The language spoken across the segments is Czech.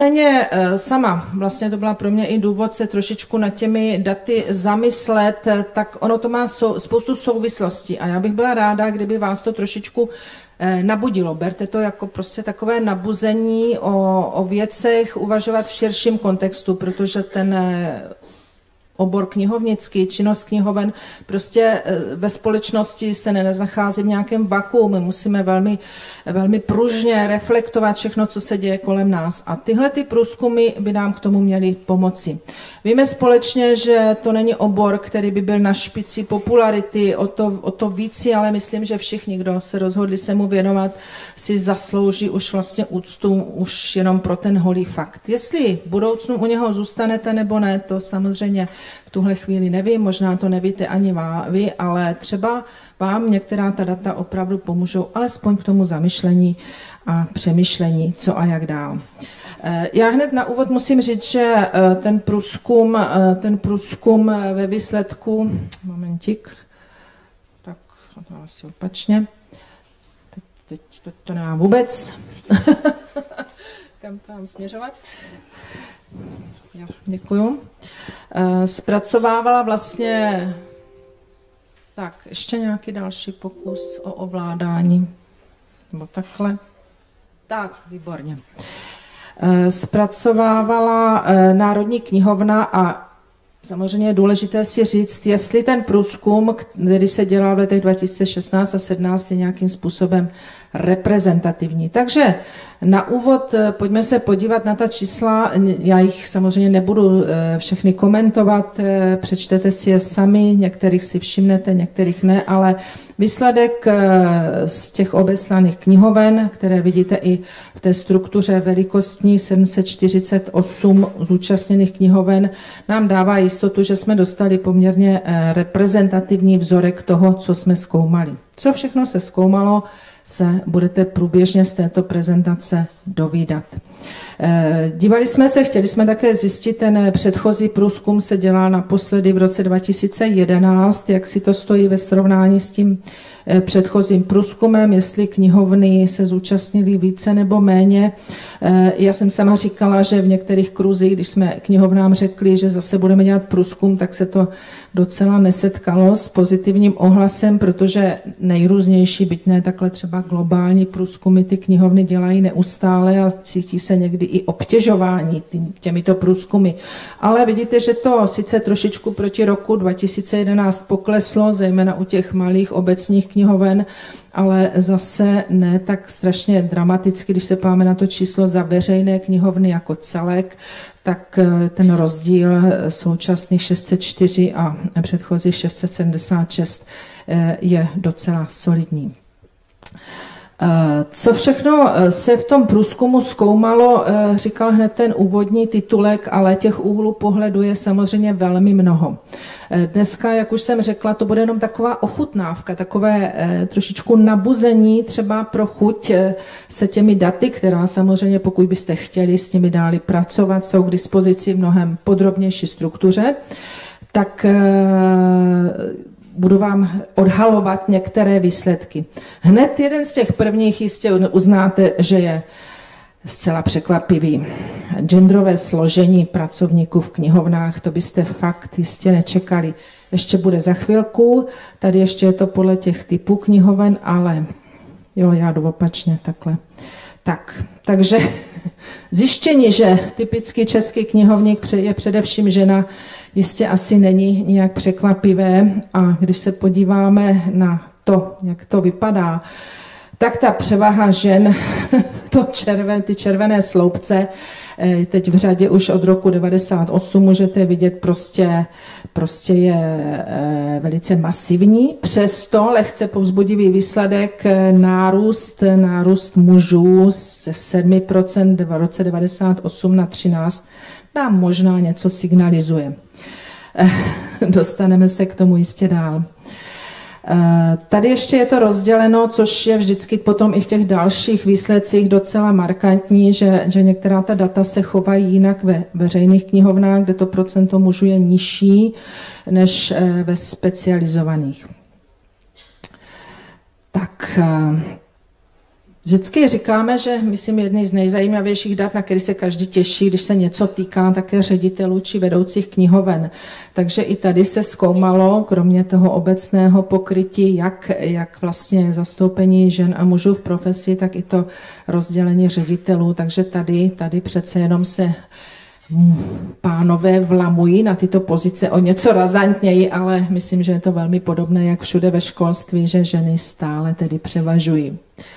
Sama, vlastně to byla pro mě i důvod se trošičku nad těmi daty zamyslet, tak ono to má spoustu souvislostí a já bych byla ráda, kdyby vás to trošičku nabudilo. Berte to jako prostě takové nabuzení o věcech, uvažovat v širším kontextu, protože ten obor knihovnický, činnost knihoven, prostě ve společnosti se nenachází v nějakém vaku. My musíme velmi, velmi pružně reflektovat všechno, co se děje kolem nás. A tyhle ty průzkumy by nám k tomu měly pomoci. Víme společně, že to není obor, který by byl na špici popularity, o to víc, ale myslím, že všichni, kdo se rozhodli se mu věnovat, si zaslouží už vlastně úctu už jenom pro ten holý fakt. Jestli v budoucnu u něho zůstanete nebo ne, to samozřejmě v tuhle chvíli nevím, možná to nevíte ani vy, ale třeba vám některá ta data opravdu pomůžou alespoň k tomu zamyšlení a přemýšlení, co a jak dál. Já hned na úvod musím říct, že ten průzkum ve výsledku, momentík, tak to asi opačně, teď to nemám vůbec, kam to mám směřovat? Jo, děkuju. Zpracovávala vlastně, tak ještě nějaký další pokus o ovládání, nebo takhle. Tak, výborně. Zpracovávala Národní knihovna a samozřejmě je důležité si říct, jestli ten průzkum, který se dělal v letech 2016 a 2017, je nějakým způsobem reprezentativní. Takže na úvod pojďme se podívat na ta čísla. Já jich samozřejmě nebudu všechny komentovat, přečtete si je sami, některých si všimnete, některých ne, ale výsledek z těch obeslaných knihoven, které vidíte i v té struktuře velikostní 748 zúčastněných knihoven, nám dává jistotu, že jsme dostali poměrně reprezentativní vzorek toho, co jsme zkoumali. Co všechno se zkoumalo, se budete průběžně z této prezentace dovídat. Dívali jsme se, chtěli jsme také zjistit, ten předchozí průzkum se dělal naposledy v roce 2011, jak si to stojí ve srovnání s tím předchozím průzkumem, jestli knihovny se zúčastnili více nebo méně. Já jsem sama říkala, že v některých kruzích, když jsme knihovnám řekli, že zase budeme dělat průzkum, tak se to docela nesetkalo s pozitivním ohlasem, protože nejrůznější, byť ne takhle třeba globální průzkumy, ty knihovny dělají neustále a cítí se někdy i obtěžování těmito průzkumy. Ale vidíte, že to sice trošičku proti roku 2011 pokleslo, zejména u těch malých obecních knihoven, ale zase ne tak strašně dramaticky, když se páme na to číslo za veřejné knihovny jako celek, tak ten rozdíl současný 604 a předchozí 676 je docela solidní. Co všechno se v tom průzkumu zkoumalo, říkal hned ten úvodní titulek, ale těch úhlů pohledu je samozřejmě velmi mnoho. Dneska, jak už jsem řekla, to bude jenom taková ochutnávka, takové trošičku nabuzení třeba pro chuť se těmi daty, která samozřejmě, pokud byste chtěli s nimi dále pracovat, jsou k dispozici v mnohem podrobnější struktuře, tak budu vám odhalovat některé výsledky. Hned jeden z těch prvních jistě uznáte, že je zcela překvapivý. Genderové složení pracovníků v knihovnách, to byste fakt jistě nečekali. Ještě bude za chvilku, tady ještě je to podle těch typů knihoven, ale jo, já jdu opačně takhle. Takže zjištění, že typický český knihovník je především žena, jistě asi není nijak překvapivé a když se podíváme na to, jak to vypadá, tak ta převaha žen, ty červené sloupce, teď v řadě už od roku 1998 můžete vidět, prostě je velice masivní. Přesto lehce povzbudivý výsledek nárůst mužů ze 7% v roce 1998 na 13% nám možná něco signalizuje. Dostaneme se k tomu jistě dál. Tady ještě je to rozděleno, což je vždycky potom i v těch dalších výsledcích docela markantní, že některá ta data se chovají jinak ve veřejných knihovnách, kde to procento mužů je nižší než ve specializovaných. Tak Vždycky říkáme, že myslím jedný z nejzajímavějších dat, na který se každý těší, když se něco týká také ředitelů či vedoucích knihoven. Takže i tady se zkoumalo, kromě toho obecného pokrytí, jak vlastně zastoupení žen a mužů v profesi, tak i to rozdělení ředitelů. Takže tady přece jenom se pánové vlamují na tyto pozice o něco razantněji, ale myslím, že je to velmi podobné, jak všude ve školství, že ženy stále tedy převažují.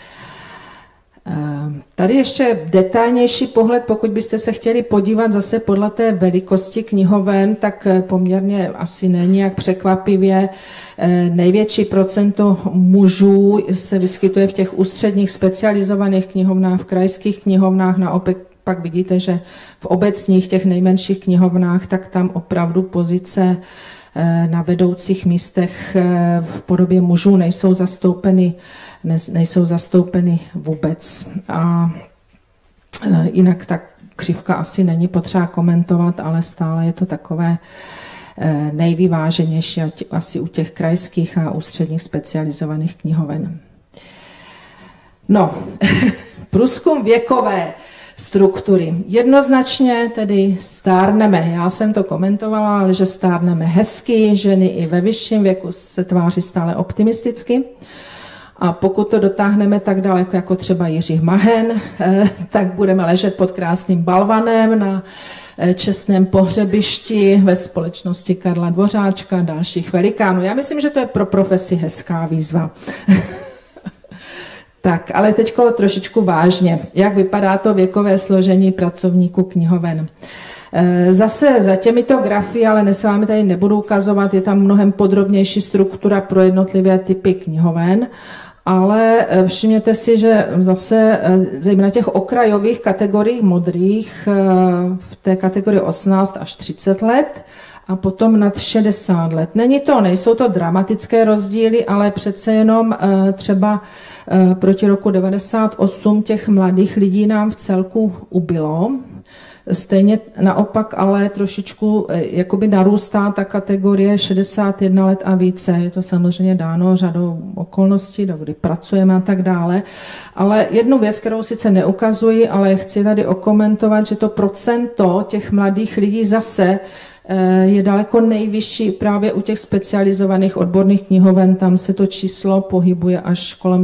Tady ještě detailnější pohled, pokud byste se chtěli podívat zase podle té velikosti knihoven, tak poměrně asi není jak překvapivě. Největší procento mužů se vyskytuje v těch ústředních specializovaných knihovnách, v krajských knihovnách, naopak pak vidíte, že v obecních těch nejmenších knihovnách, tak tam opravdu pozice na vedoucích místech v podobě mužů nejsou zastoupeny vůbec. A jinak ta křivka asi není potřeba komentovat, ale stále je to takové nejvyváženější asi u těch krajských a ústředních specializovaných knihoven. No, průzkum věkové struktury. Jednoznačně tedy stárneme. Já jsem to komentovala, ale že stárneme hezky, ženy i ve vyšším věku se tváří stále optimisticky. A pokud to dotáhneme tak daleko, jako třeba Jiří Mahen, tak budeme ležet pod krásným balvanem na čestném pohřebišti ve společnosti Karla Dvořáčka a dalších velikánů. Já myslím, že to je pro profesi hezká výzva. Tak, ale teďko trošičku vážně. Jak vypadá to věkové složení pracovníků knihoven? Zase za těmito grafy, ale s vámi tady nebudu ukazovat, je tam mnohem podrobnější struktura pro jednotlivé typy knihoven, ale všimněte si, že zase zejména těch okrajových kategorií modrých v té kategorii 18 až 30 let a potom nad 60 let. Nejsou to dramatické rozdíly, ale přece jenom třeba proti roku 98 těch mladých lidí nám v celku ubylo. Stejně naopak ale trošičku jakoby narůstá ta kategorie 61 let a více. Je to samozřejmě dáno řadou okolností, do kdy pracujeme a tak dále. Ale jednu věc, kterou sice neukazuji, ale chci tady okomentovat, že to procento těch mladých lidí zase je daleko nejvyšší právě u těch specializovaných odborných knihoven, tam se to číslo pohybuje až kolem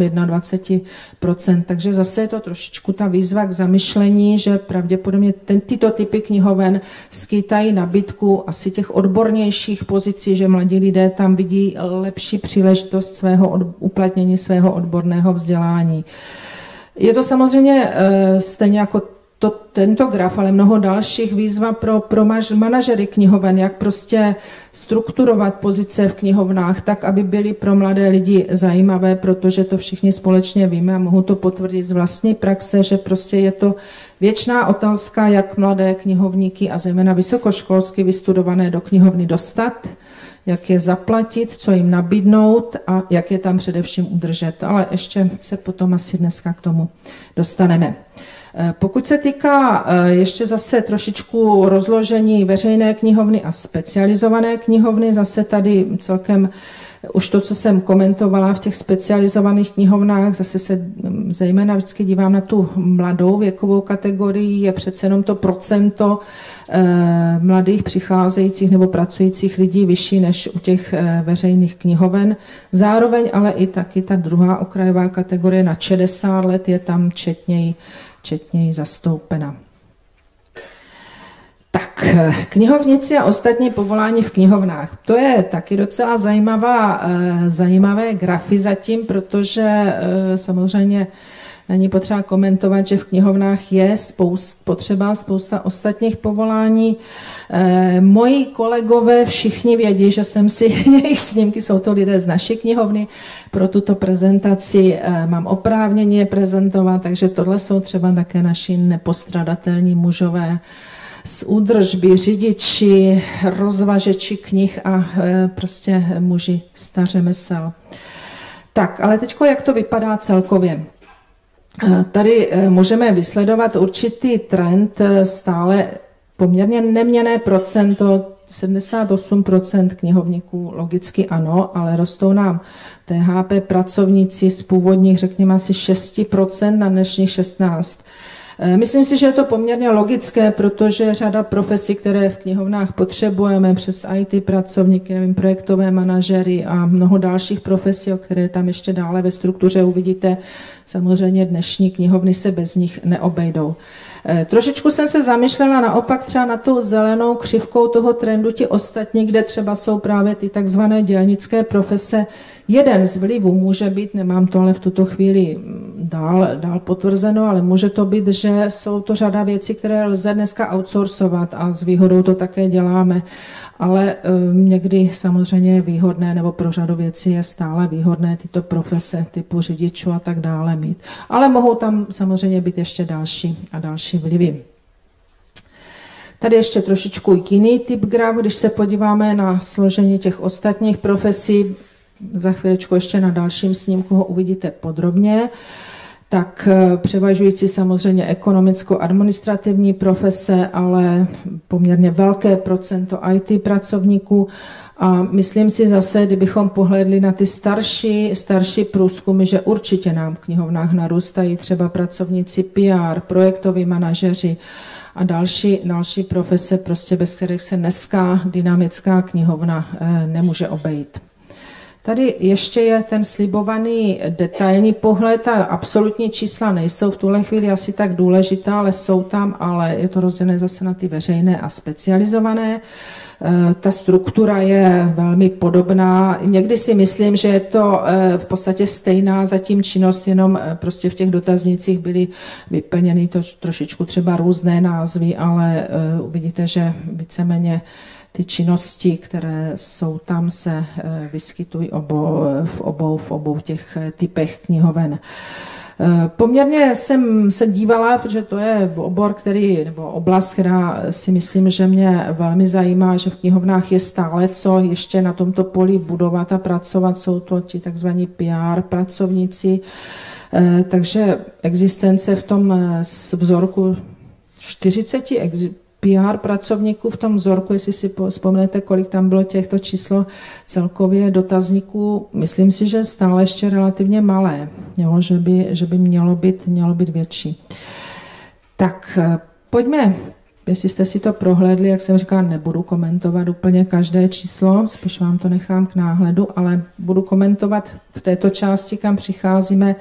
21%, takže zase je to trošičku ta výzva k zamyšlení, že pravděpodobně tyto typy knihoven skýtají nabídku asi těch odbornějších pozicí, že mladí lidé tam vidí lepší příležitost uplatnění svého odborného vzdělání. Je to samozřejmě stejně jako tento graf, ale mnoho dalších výzva pro manažery knihoven, jak prostě strukturovat pozice v knihovnách tak, aby byly pro mladé lidi zajímavé, protože to všichni společně víme a mohu to potvrdit z vlastní praxe, že prostě je to věčná otázka, jak mladé knihovníky a zejména vysokoškolsky vystudované do knihovny dostat, jak je zaplatit, co jim nabídnout a jak je tam především udržet. Ale ještě se potom asi dneska k tomu dostaneme. Pokud se týká ještě zase trošičku rozložení veřejné knihovny a specializované knihovny, zase tady celkem už to, co jsem komentovala v těch specializovaných knihovnách, zase se zejména vždycky dívám na tu mladou věkovou kategorii, je přece jenom to procento mladých přicházejících nebo pracujících lidí vyšší než u těch veřejných knihoven. Zároveň ale i taky ta druhá okrajová kategorie na 60 let je tam četněji zastoupena. Tak, knihovníci a ostatní povolání v knihovnách. To je taky docela zajímavé grafy zatím, protože samozřejmě není potřeba komentovat, že v knihovnách je spousta ostatních povolání. Moji kolegové všichni vědí, že jsem si jejich snímky, jsou to lidé z naší knihovny, pro tuto prezentaci mám oprávnění je prezentovat, takže tohle jsou třeba také naši nepostradatelní mužové z údržby, řidiči, rozvažeči knih a prostě muži stařemesel. Tak, ale teďko jak to vypadá celkově? Tady můžeme vysledovat určitý trend, stále poměrně neměnné procento 78% knihovníků logicky ano, ale rostou nám THP pracovníci z původních, řekněme, asi 6% na dnešních 16%. Myslím si, že je to poměrně logické, protože řada profesí, které v knihovnách potřebujeme, přes IT pracovníky, nevím, projektové manažery a mnoho dalších profesí, o které tam ještě dále ve struktuře uvidíte, samozřejmě dnešní knihovny se bez nich neobejdou. Trošičku jsem se zamýšlela naopak třeba na tou zelenou křivkou toho trendu ti ostatní, kde třeba jsou právě ty takzvané dělnické profese. Jeden z vlivů může být, nemám to ale v tuto chvíli dál potvrzeno, ale může to být, že jsou to řada věcí, které lze dneska outsourcovat a s výhodou to také děláme, ale někdy samozřejmě je výhodné, nebo pro řadu věcí je stále výhodné tyto profese typu řidičů a tak dále mít. Ale mohou tam samozřejmě být ještě další vlivy. Tady ještě trošičku jiný typ graf, když se podíváme na složení těch ostatních profesí, za chvíličku ještě na dalším snímku ho uvidíte podrobně, tak převažující samozřejmě ekonomicko-administrativní profese, ale poměrně velké procento IT pracovníků. A myslím si zase, kdybychom pohlédli na ty starší průzkumy, že určitě nám v knihovnách narůstají třeba pracovníci PR, projektoví manažeři a další profese, prostě bez kterých se dneska dynamická knihovna nemůže obejít. Tady ještě je ten slibovaný detailní pohled a absolutní čísla nejsou v tuhle chvíli asi tak důležitá, ale jsou tam, ale je to rozdělené zase na ty veřejné a specializované. Ta struktura je velmi podobná. Někdy si myslím, že je to v podstatě stejná zatím činnost, jenom prostě v těch dotaznicích byly vyplněny to trošičku třeba různé názvy, ale uvidíte, že víceméně ty činnosti, které jsou tam, se vyskytují v obou těch typech knihoven. Poměrně jsem se dívala, protože to je obor, nebo oblast, která si myslím, že mě velmi zajímá, že v knihovnách je stále co ještě na tomto poli budovat a pracovat. Jsou to ti takzvaní PR pracovníci, takže existence v tom vzorku 40 PR pracovníků v tom vzorku, jestli si vzpomnete, kolik tam bylo těchto číslo celkově dotazníků, myslím si, že stále ještě relativně malé, jo, že by mělo být větší. Tak pojďme, jestli jste si to prohlédli, jak jsem říkala, nebudu komentovat úplně každé číslo, spíš vám to nechám k náhledu, ale budu komentovat v této části, kam přicházíme,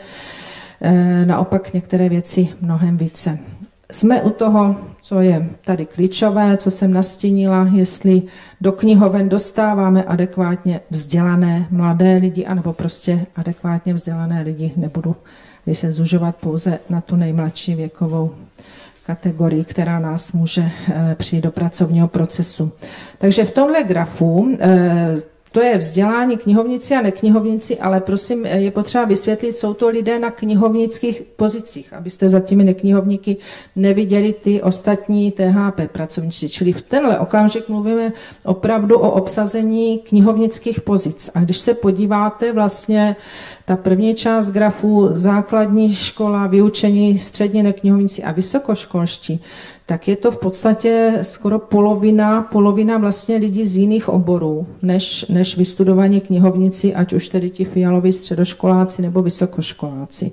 naopak některé věci mnohem více. Jsme u toho, co je tady klíčové, co jsem nastínila, jestli do knihoven dostáváme adekvátně vzdělané mladé lidi, anebo prostě adekvátně vzdělané lidi, nebudu se zužovat pouze na tu nejmladší věkovou kategorii, která nás může přijít do pracovního procesu. Takže v tomhle grafu to je vzdělání knihovníci a neknihovníci, ale prosím, je potřeba vysvětlit, jsou to lidé na knihovnických pozicích, abyste za těmi neknihovníky neviděli ty ostatní THP pracovníci. Čili v tenhle okamžik mluvíme opravdu o obsazení knihovnických pozic. A když se podíváte, vlastně ta první část grafu, základní škola, vyučení, střední neknihovníci a vysokoškolští, tak je to v podstatě skoro polovina vlastně lidí z jiných oborů, než vystudovaní knihovníci, ať už tedy ti fialoví středoškoláci nebo vysokoškoláci.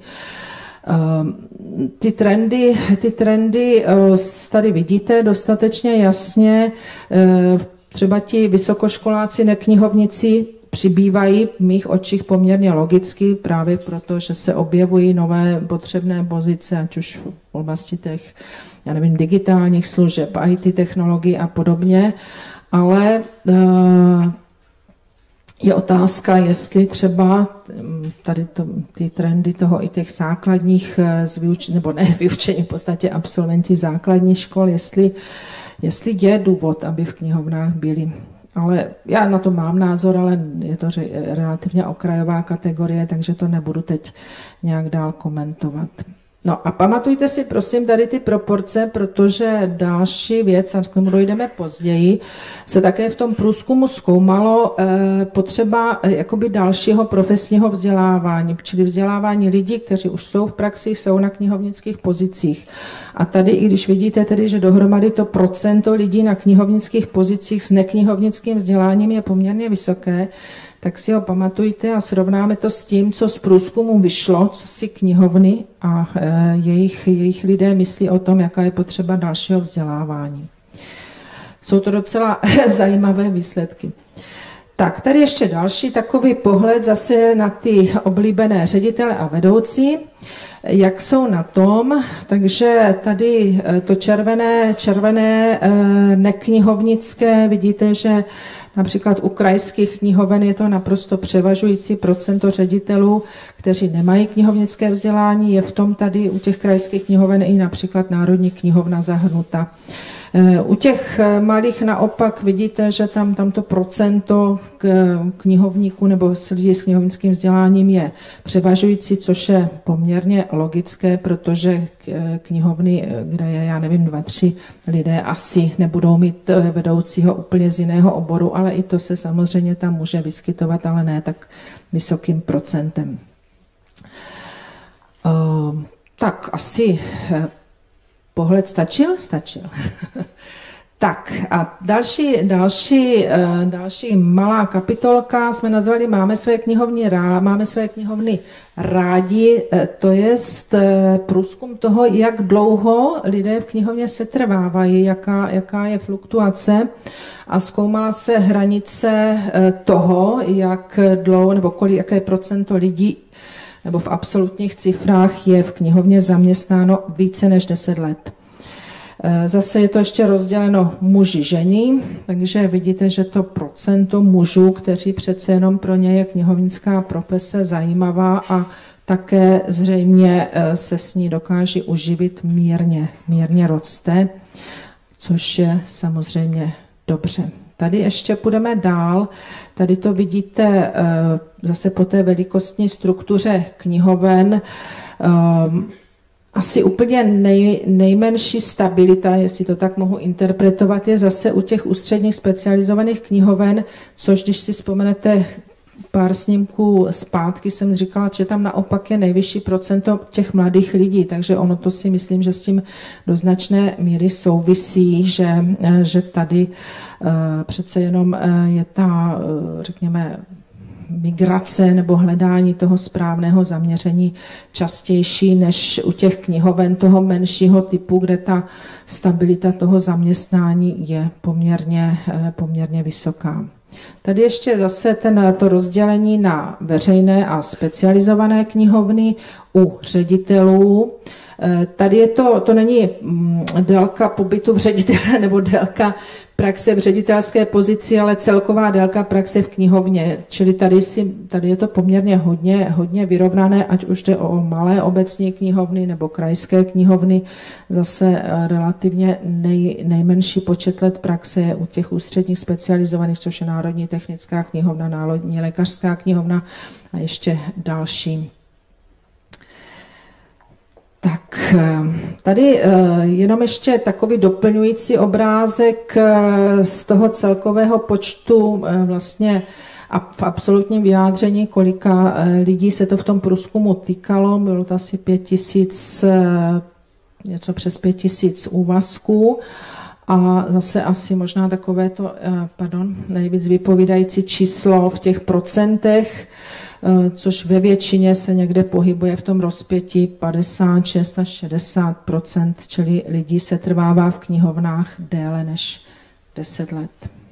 Ty trendy tady vidíte dostatečně jasně. Třeba ti vysokoškoláci, neknihovníci přibývají v mých očích poměrně logicky, právě proto, že se objevují nové potřebné pozice, ať už v oblasti těch, já nevím, digitálních služeb, IT technologií a podobně, ale je otázka, jestli třeba tady ty trendy toho i těch základních nebo ne vyučení, v podstatě absolventi základních škol, jestli je důvod, aby v knihovnách byli. Ale já na to mám názor, ale je to relativně okrajová kategorie, takže to nebudu teď nějak dál komentovat. No a pamatujte si prosím tady ty proporce, protože další věc, a k tomu dojdeme později, se také v tom průzkumu zkoumalo potřeba jakoby dalšího profesního vzdělávání, čili vzdělávání lidí, kteří už jsou v praxi, jsou na knihovnických pozicích. A tady, i když vidíte tedy, že dohromady to procento lidí na knihovnických pozicích s neknihovnickým vzděláním je poměrně vysoké, tak si ho pamatujte a srovnáme to s tím, co z průzkumu vyšlo, co si knihovny a jejich lidé myslí o tom, jaká je potřeba dalšího vzdělávání. Jsou to docela zajímavé výsledky. Tak, tady ještě další takový pohled zase na ty oblíbené ředitele a vedoucí, jak jsou na tom. Takže tady to červené neknihovnické, vidíte, že například u krajských knihoven je to naprosto převažující procento ředitelů, kteří nemají knihovnické vzdělání. Je v tom tady u těch krajských knihoven i například Národní knihovna zahrnuta. U těch malých naopak vidíte, že tam to procento knihovníků nebo lidí s knihovnickým vzděláním je převažující, což je poměrně logické, protože knihovny, kde je, já nevím, 2-3 lidé asi nebudou mít vedoucího úplně z jiného oboru, ale i to se samozřejmě tam může vyskytovat, ale ne tak vysokým procentem. Tak asi pohled stačil? Stačil. Tak a další malá kapitolka jsme nazvali Máme své knihovny rádi, to je průzkum toho, jak dlouho lidé v knihovně setrvávají, jaká je fluktuace, a zkoumala se hranice toho, jak dlouho nebo jaké procento lidí nebo v absolutních cifrách je v knihovně zaměstnáno více než 10 let. Zase je to ještě rozděleno muži, ženy, takže vidíte, že to procento mužů, kteří přece jenom pro ně je knihovnická profese zajímavá a také zřejmě se s ní dokáží uživit, mírně roste, což je samozřejmě dobře. Tady ještě půjdeme dál. Tady to vidíte zase po té velikostní struktuře knihoven. Asi úplně nejmenší stabilita, jestli to tak mohu interpretovat, je zase u těch ústředních specializovaných knihoven, což když si vzpomenete pár snímků zpátky, jsem říkala, že tam naopak je nejvyšší procento těch mladých lidí, takže ono to si myslím, že s tím do značné míry souvisí, že tady přece jenom je ta, řekněme, migrace nebo hledání toho správného zaměření častější než u těch knihoven toho menšího typu, kde ta stabilita toho zaměstnání je poměrně vysoká. Tady ještě zase to rozdělení na veřejné a specializované knihovny u ředitelů. Tady to není délka pobytu v ředitele nebo délka praxe v ředitelské pozici, ale celková délka praxe v knihovně. Čili tady je to poměrně hodně vyrovnané, ať už jde o malé obecní knihovny nebo krajské knihovny. Zase relativně nejmenší počet let praxe je u těch ústředních specializovaných, což je Národní technická knihovna, Národní lékařská knihovna a ještě další. Tak tady jenom ještě takový doplňující obrázek z toho celkového počtu vlastně a v absolutním vyjádření, kolika lidí se to v tom průzkumu týkalo. Bylo to asi 5000, něco přes 5000 úvazků. A zase asi možná takové to, nejvíc vypovídající číslo v těch procentech, což ve většině se někde pohybuje v tom rozpětí 56 až 60%, čili lidí se trvává v knihovnách déle než 10 let.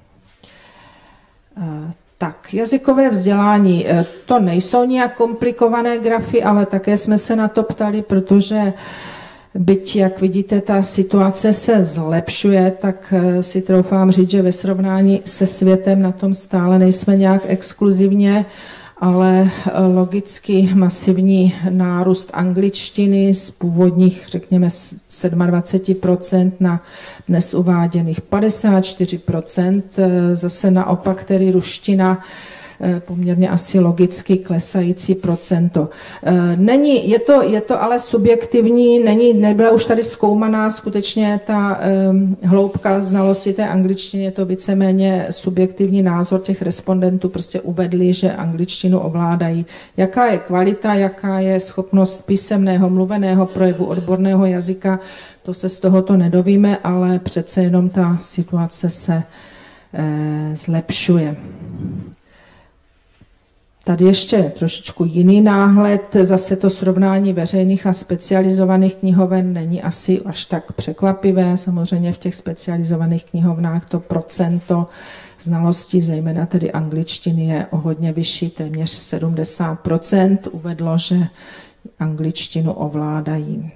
Tak, jazykové vzdělání, to nejsou nijak komplikované grafy, ale také jsme se na to ptali, protože byť, jak vidíte, ta situace se zlepšuje, tak si troufám říct, že ve srovnání se světem na tom stále nejsme nějak exkluzivně, ale logicky masivní nárůst angličtiny z původních, řekněme, 27% na dnes uváděných 54%. Zase naopak, tedy ruština poměrně asi logicky klesající procento. Je to ale subjektivní, nebyla už tady zkoumaná skutečně ta hloubka znalosti té angličtiny, je to víceméně subjektivní názor těch respondentů, prostě uvedli, že angličtinu ovládají. Jaká je kvalita, jaká je schopnost písemného, mluveného projevu, odborného jazyka, to se z tohoto nedovíme, ale přece jenom ta situace se zlepšuje. Tady ještě trošičku jiný náhled, zase to srovnání veřejných a specializovaných knihoven není asi až tak překvapivé. Samozřejmě v těch specializovaných knihovnách to procento znalostí, zejména tedy angličtiny, je o hodně vyšší, téměř 70% uvedlo, že angličtinu ovládají.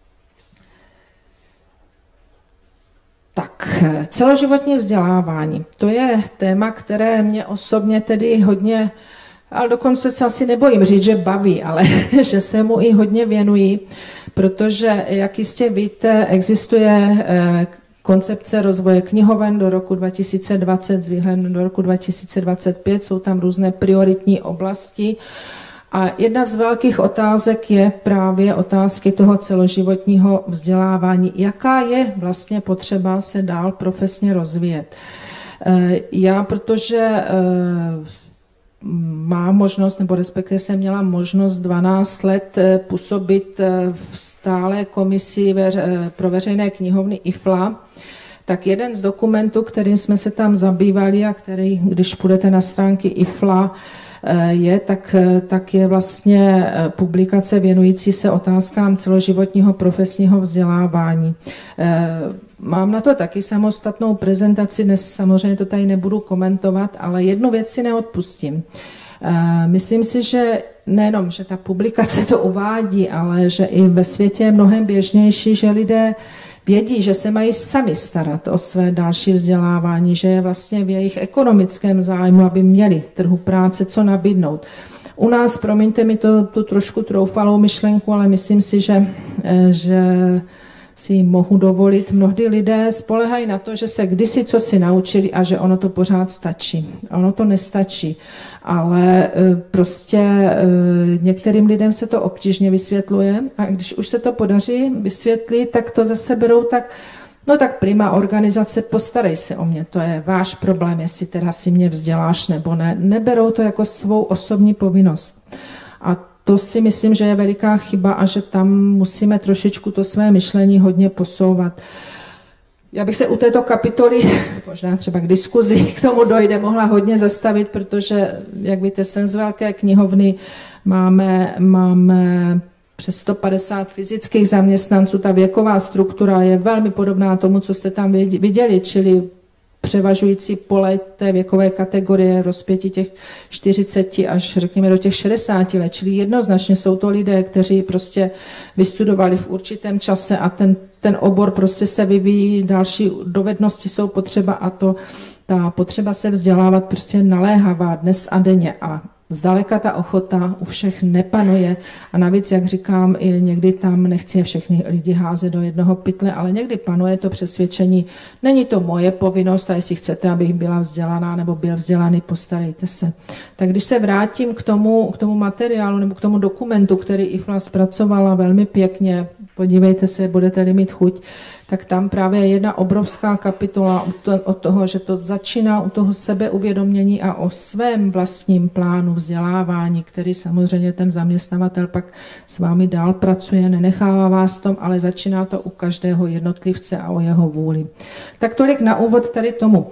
Tak, celoživotní vzdělávání. To je téma, které mě osobně tedy hodně, ale dokonce se asi nebojím říct, že baví, ale že se mu i hodně věnují, protože, jak jistě víte, existuje koncepce rozvoje knihoven do roku 2020 s výhledem do roku 2025, jsou tam různé prioritní oblasti. A jedna z velkých otázek je právě otázky toho celoživotního vzdělávání. Jaká je vlastně potřeba se dál profesně rozvíjet? Já, protože mám možnost, nebo respektive jsem měla možnost 12 let působit v stálé komisi pro veřejné knihovny IFLA, tak jeden z dokumentů, kterým jsme se tam zabývali a který, když půjdete na stránky IFLA, tak je vlastně publikace věnující se otázkám celoživotního profesního vzdělávání. Mám na to taky samostatnou prezentaci, dnes samozřejmě to tady nebudu komentovat, ale jednu věc si neodpustím. Myslím si, že nejenom, že ta publikace to uvádí, ale že i ve světě je mnohem běžnější, že lidé vědí, že se mají sami starat o své další vzdělávání, že je vlastně v jejich ekonomickém zájmu, aby měli trhu práce co nabídnout. U nás, promiňte mi tu trošku troufalou myšlenku, ale myslím si, že si mohu dovolit. Mnohdy lidé spolehají na to, že se kdysi co si naučili a že ono to pořád stačí. Ono to nestačí, ale prostě některým lidem se to obtížně vysvětluje a když už se to podaří vysvětlit, tak to zase berou tak, no tak prima organizace, postarej se o mě, to je váš problém, jestli teda si mě vzděláš nebo ne. Neberou to jako svou osobní povinnost. A to si myslím, že je veliká chyba a že tam musíme trošičku to své myšlení hodně posouvat. Já bych se u této kapitoly, možná třeba k diskuzi, k tomu dojde, mohla hodně zastavit, protože, jak víte, jsem z velké knihovny, máme přes 150 fyzických zaměstnanců, ta věková struktura je velmi podobná tomu, co jste tam viděli, čili převažující pole té věkové kategorie rozpětí těch 40 až řekněme do těch 60 let, čili jednoznačně jsou to lidé, kteří prostě vystudovali v určitém čase a ten obor prostě se vyvíjí, další dovednosti jsou potřeba a ta potřeba se vzdělávat prostě je naléhavá dnes a denně a zdaleka ta ochota u všech nepanuje a navíc, jak říkám, někdy tam nechci je všechny lidi házet do jednoho pytle, ale někdy panuje to přesvědčení, není to moje povinnost a jestli chcete, abych byla vzdělaná nebo byl vzdělaný, postarejte se. Tak když se vrátím k tomu materiálu nebo k tomu dokumentu, který IFLA zpracovala velmi pěkně, podívejte se, budete-li mít chuť, tak tam právě je jedna obrovská kapitola od toho, že to začíná u toho sebeuvědomění a o svém vlastním plánu vzdělávání, který samozřejmě ten zaměstnavatel pak s vámi dál pracuje, nenechává vás tom, ale začíná to u každého jednotlivce a o jeho vůli. Tak tolik na úvod tady tomu.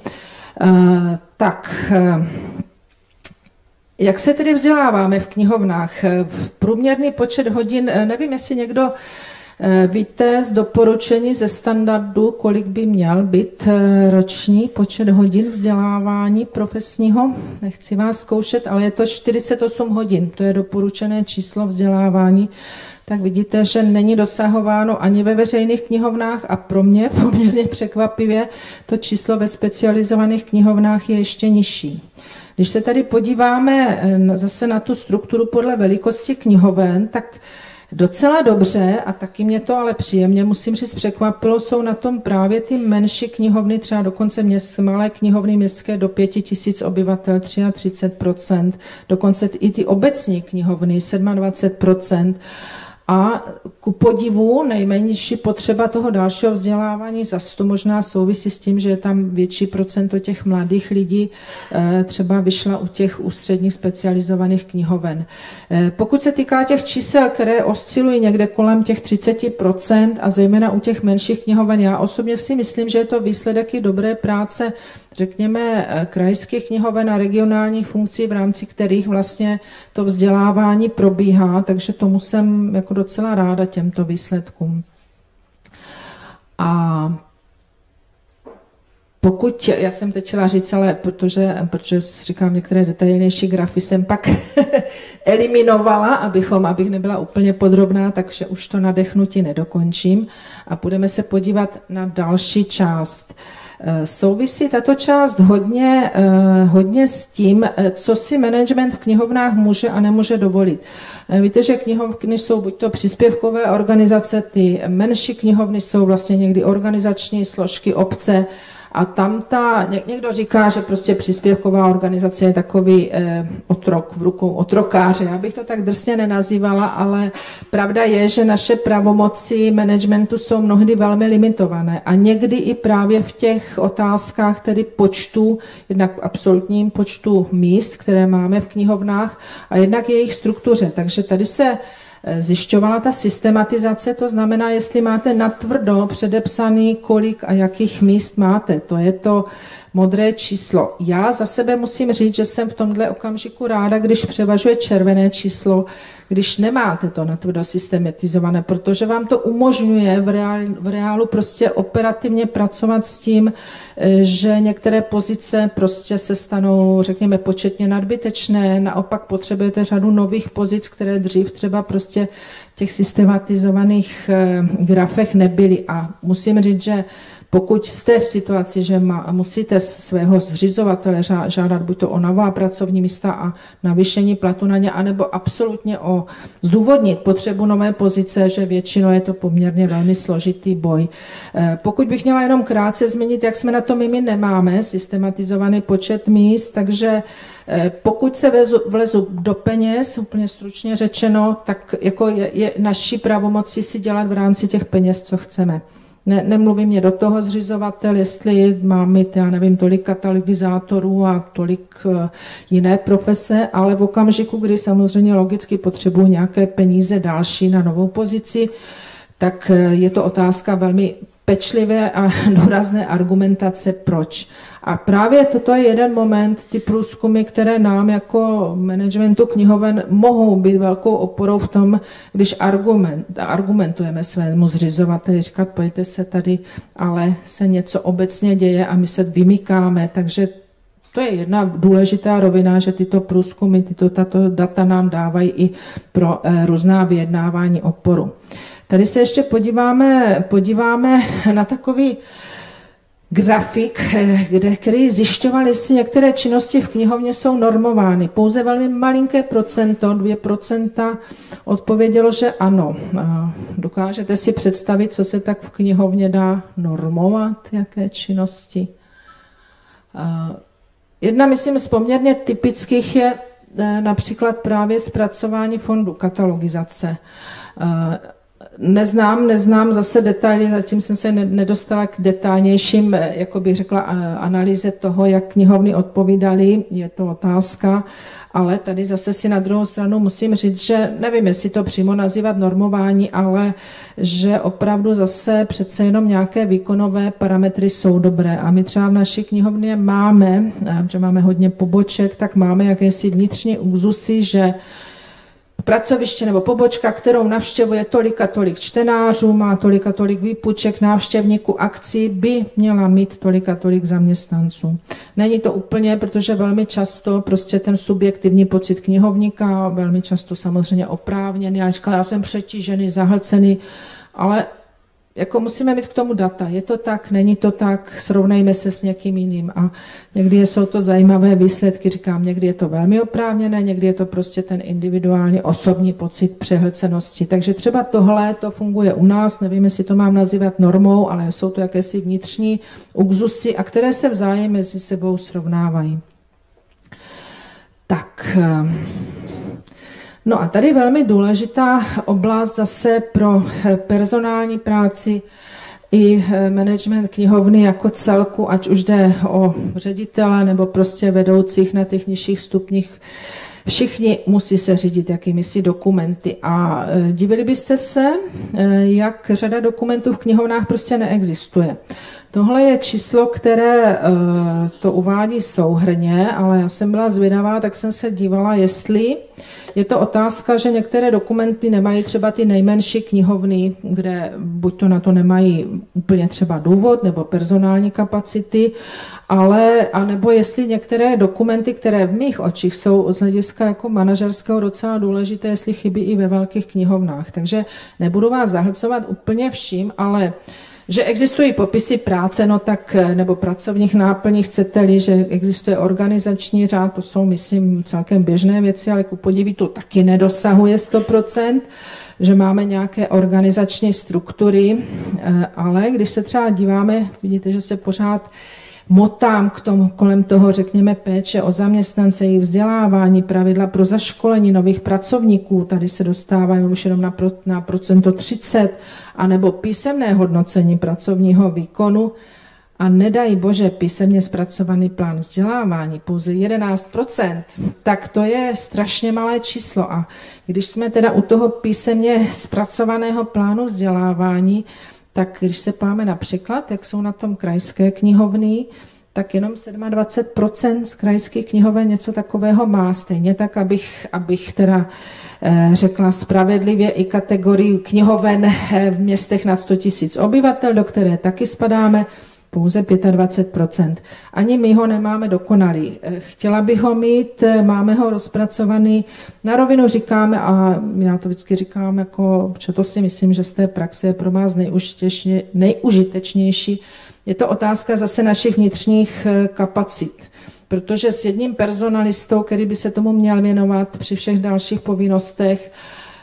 Jak se tedy vzděláváme v knihovnách? V průměrný počet hodin, nevím, jestli někdo víte z doporučení ze standardu, kolik by měl být roční počet hodin vzdělávání profesního. Nechci vás zkoušet, ale je to 48 hodin. To je doporučené číslo vzdělávání. Tak vidíte, že není dosahováno ani ve veřejných knihovnách a pro mě poměrně překvapivě to číslo ve specializovaných knihovnách je ještě nižší. Když se tady podíváme zase na tu strukturu podle velikosti knihoven, tak Docela dobře, a taky mě to ale příjemně, musím říct, překvapilo, jsou na tom právě ty menší knihovny, třeba dokonce malé knihovny městské do 5000 obyvatel, 33%, dokonce i ty obecní knihovny, 27%. A ku podivu nejmenší potřeba toho dalšího vzdělávání, zase to možná souvisí s tím, že je tam větší procento těch mladých lidí, třeba vyšla u těch ústředních specializovaných knihoven. Pokud se týká těch čísel, které oscilují někde kolem těch 30% a zejména u těch menších knihoven, já osobně si myslím, že je to výsledek i dobré práce, řekněme, krajských knihoven a regionálních funkcí, v rámci kterých vlastně to vzdělávání probíhá, takže tomu jsem jako docela ráda těmto výsledkům. A pokud, já jsem teď chtěla říct, ale protože říkám, některé detailnější grafy jsem pak eliminovala, abych nebyla úplně podrobná, takže už to nadechnutí nedokončím a budeme se podívat na další část. Souvisí tato část hodně s tím, co si management v knihovnách může a nemůže dovolit. Víte, že knihovny jsou buď to příspěvkové organizace, ty menší knihovny jsou vlastně někdy organizační složky obce, a tam někdo říká, že prostě příspěvková organizace je takový otrok v rukou otrokáře. Já bych to tak drsně nenazývala, ale pravda je, že naše pravomoci managementu jsou mnohdy velmi limitované. A někdy i právě v těch otázkách tedy počtu, jednak absolutním počtu míst, které máme v knihovnách, a jednak jejich struktuře. Takže tady se zjišťovala ta systematizace, to znamená, jestli máte natvrdo předepsaný, kolik a jakých míst máte. To je to modré číslo. Já za sebe musím říct, že jsem v tomhle okamžiku ráda, když převažuje červené číslo, když nemáte to natvrdo systematizované, protože vám to umožňuje v reálu prostě operativně pracovat s tím, že některé pozice prostě se stanou, řekněme, početně nadbytečné, naopak potřebujete řadu nových pozic, které dřív třeba prostě v těch systematizovaných grafech nebyly. A musím říct, že pokud jste v situaci, že musíte svého zřizovatele žádat buď to o nová pracovní místa a navýšení platu na ně, anebo absolutně zdůvodnit potřebu nové pozice, že většinou je to poměrně velmi složitý boj. Pokud bych měla jenom krátce zmínit, jak jsme na tom my nemáme systematizovaný počet míst, takže pokud se vlezu do peněz, úplně stručně řečeno, tak jako je naší pravomocí si dělat v rámci těch peněz, co chceme. Nemluví mě do toho zřizovatel, jestli mám mít, já nevím, tolik katalogizátorů a tolik jiné profese, ale v okamžiku, kdy samozřejmě logicky potřebuji nějaké peníze další na novou pozici, tak je to otázka velmi pečlivé a důrazné argumentace, proč. A právě toto je jeden moment, ty průzkumy, které nám jako managementu knihoven mohou být velkou oporou v tom, když argumentujeme svému zřizovateli, říkat, pojďte se tady, ale se něco obecně děje a my se vymykáme, takže to je jedna důležitá rovina, že tyto průzkumy, tato data nám dávají i pro různá vyjednávání oporu. Tady se ještě podíváme na takový grafik, který zjišťoval, jestli některé činnosti v knihovně jsou normovány. Pouze velmi malinké procento, 2% odpovědělo, že ano. Dokážete si představit, co se tak v knihovně dá normovat, jaké činnosti? Jedna, myslím, z poměrně typických je například právě zpracování fondu, katalogizace. Neznám zase detaily, zatím jsem se nedostala k detailnějším, jako bych řekla, analýze toho, jak knihovny odpovídaly, je to otázka, ale tady zase si na druhou stranu musím říct, že nevím, jestli to přímo nazývat normování, ale že opravdu zase přece jenom nějaké výkonové parametry jsou dobré. A my třeba v naší knihovně máme, že máme hodně poboček, tak máme jakési vnitřní úzusy, že pracoviště nebo pobočka, kterou navštěvuje tolik a tolik čtenářů, má tolik a tolik výpůjček, návštěvníků, akcí, by měla mít tolik a tolik zaměstnanců. Není to úplně, protože velmi často prostě ten subjektivní pocit knihovníka, velmi často samozřejmě oprávněný, ale říká, já jsem přetížený, zahlcený, ale jako musíme mít k tomu data. Je to tak, není to tak, srovnejme se s někým jiným. A někdy jsou to zajímavé výsledky, říkám, někdy je to velmi oprávněné, někdy je to prostě ten individuální osobní pocit přehlcenosti. Takže třeba tohle to funguje u nás, nevím, jestli to mám nazývat normou, ale jsou to jakési vnitřní ukzusy, a které se vzájemně mezi sebou srovnávají. Tak... No a tady velmi důležitá oblast zase pro personální práci i management knihovny jako celku, ať už jde o ředitele nebo prostě vedoucích na těch nižších stupních. Všichni musí se řídit jakýmisi dokumenty a divili byste se, jak řada dokumentů v knihovnách prostě neexistuje. Tohle je číslo, které to uvádí souhrnně, ale já jsem byla zvědavá, tak jsem se dívala, jestli je to otázka, že některé dokumenty nemají třeba ty nejmenší knihovny, kde buď to na to nemají úplně třeba důvod nebo personální kapacity, ale anebo jestli některé dokumenty, které v mých očích jsou z hlediska jako manažerského docela důležité, jestli chybí i ve velkých knihovnách. Takže nebudu vás zahlcovat úplně vším, ale že existují popisy práce, no tak, nebo pracovních náplní, chcete-li, že existuje organizační řád, to jsou, myslím, celkem běžné věci, ale ku podivu to taky nedosahuje 100%, že máme nějaké organizační struktury, ale když se třeba díváme, vidíte, že se pořád motám k tomu, kolem toho, řekněme, péče o zaměstnance, jejich vzdělávání, pravidla pro zaškolení nových pracovníků, tady se dostáváme už jenom na procento 30, anebo písemné hodnocení pracovního výkonu a nedaj bože písemně zpracovaný plán vzdělávání, pouze 11%, tak to je strašně malé číslo. A když jsme teda u toho písemně zpracovaného plánu vzdělávání, tak když se páme například, jak jsou na tom krajské knihovny, tak jenom 27% z krajských knihoven něco takového má. Stejně tak, abych teda řekla spravedlivě i kategorii knihoven v městech nad 100 000 obyvatel, do které taky spadáme, pouze 25%. Ani my ho nemáme dokonalý. Chtěla bych ho mít, máme ho rozpracovaný. Na rovinu říkáme, a já to vždycky říkám, jako, že to si myslím, že z té praxe je pro vás nejužitečnější. Je to otázka zase našich vnitřních kapacit. Protože s jedním personalistou, který by se tomu měl věnovat při všech dalších povinnostech,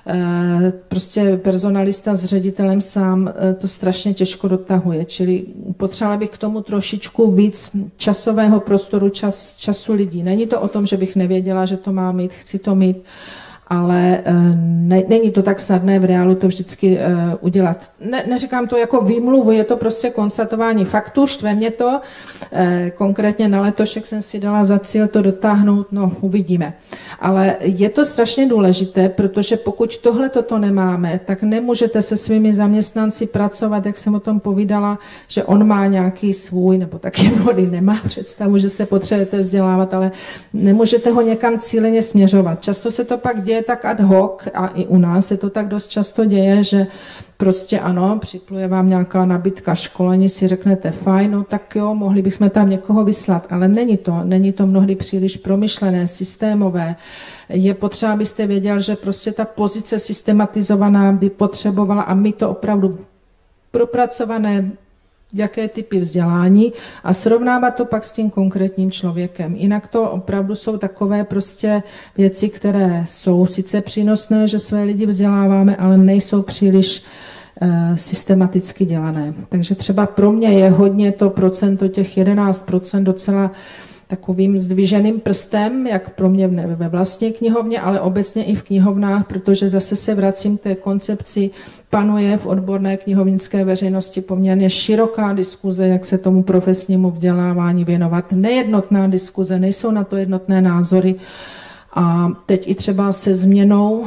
prostě personalista s ředitelem sám to strašně těžko dotahuje, čili potřebovala bych k tomu trošičku víc časového prostoru, času lidí. Není to o tom, že bych nevěděla, že to má mít, chci to mít, ale není to tak snadné v reálu to vždycky udělat. Neříkám to jako výmluvu, je to prostě konstatování faktu, štve mě to. Konkrétně na letošek jsem si dala za cíl to dotáhnout, no uvidíme. Ale je to strašně důležité, protože pokud tohle toto nemáme, tak nemůžete se svými zaměstnanci pracovat, jak jsem o tom povídala, že on má nějaký svůj, nebo taky mnohdy nemá představu, že se potřebujete vzdělávat, ale nemůžete ho někam cíleně směřovat. Často se to pak děje tak ad hoc a i u nás se to tak dost často děje, že prostě ano, připluje vám nějaká nabídka školení, si řeknete fajn, no tak jo, mohli bychom tam někoho vyslat, ale není to mnohdy příliš promyšlené, systémové. Je potřeba, abyste věděl, že prostě ta pozice systematizovaná by potřebovala a my to opravdu propracované, jaké typy vzdělání a srovnávat to pak s tím konkrétním člověkem. Jinak to opravdu jsou takové prostě věci, které jsou sice přínosné, že své lidi vzděláváme, ale nejsou příliš systematicky dělané. Takže třeba pro mě je hodně to procento, těch 11% docela takovým zdviženým prstem, jak pro mě ve vlastní knihovně, ale obecně i v knihovnách, protože zase se vracím k té koncepci, panuje v odborné knihovnické veřejnosti poměrně široká diskuze, jak se tomu profesnímu vzdělávání věnovat. Nejednotná diskuze, nejsou na to jednotné názory. A teď i třeba se změnou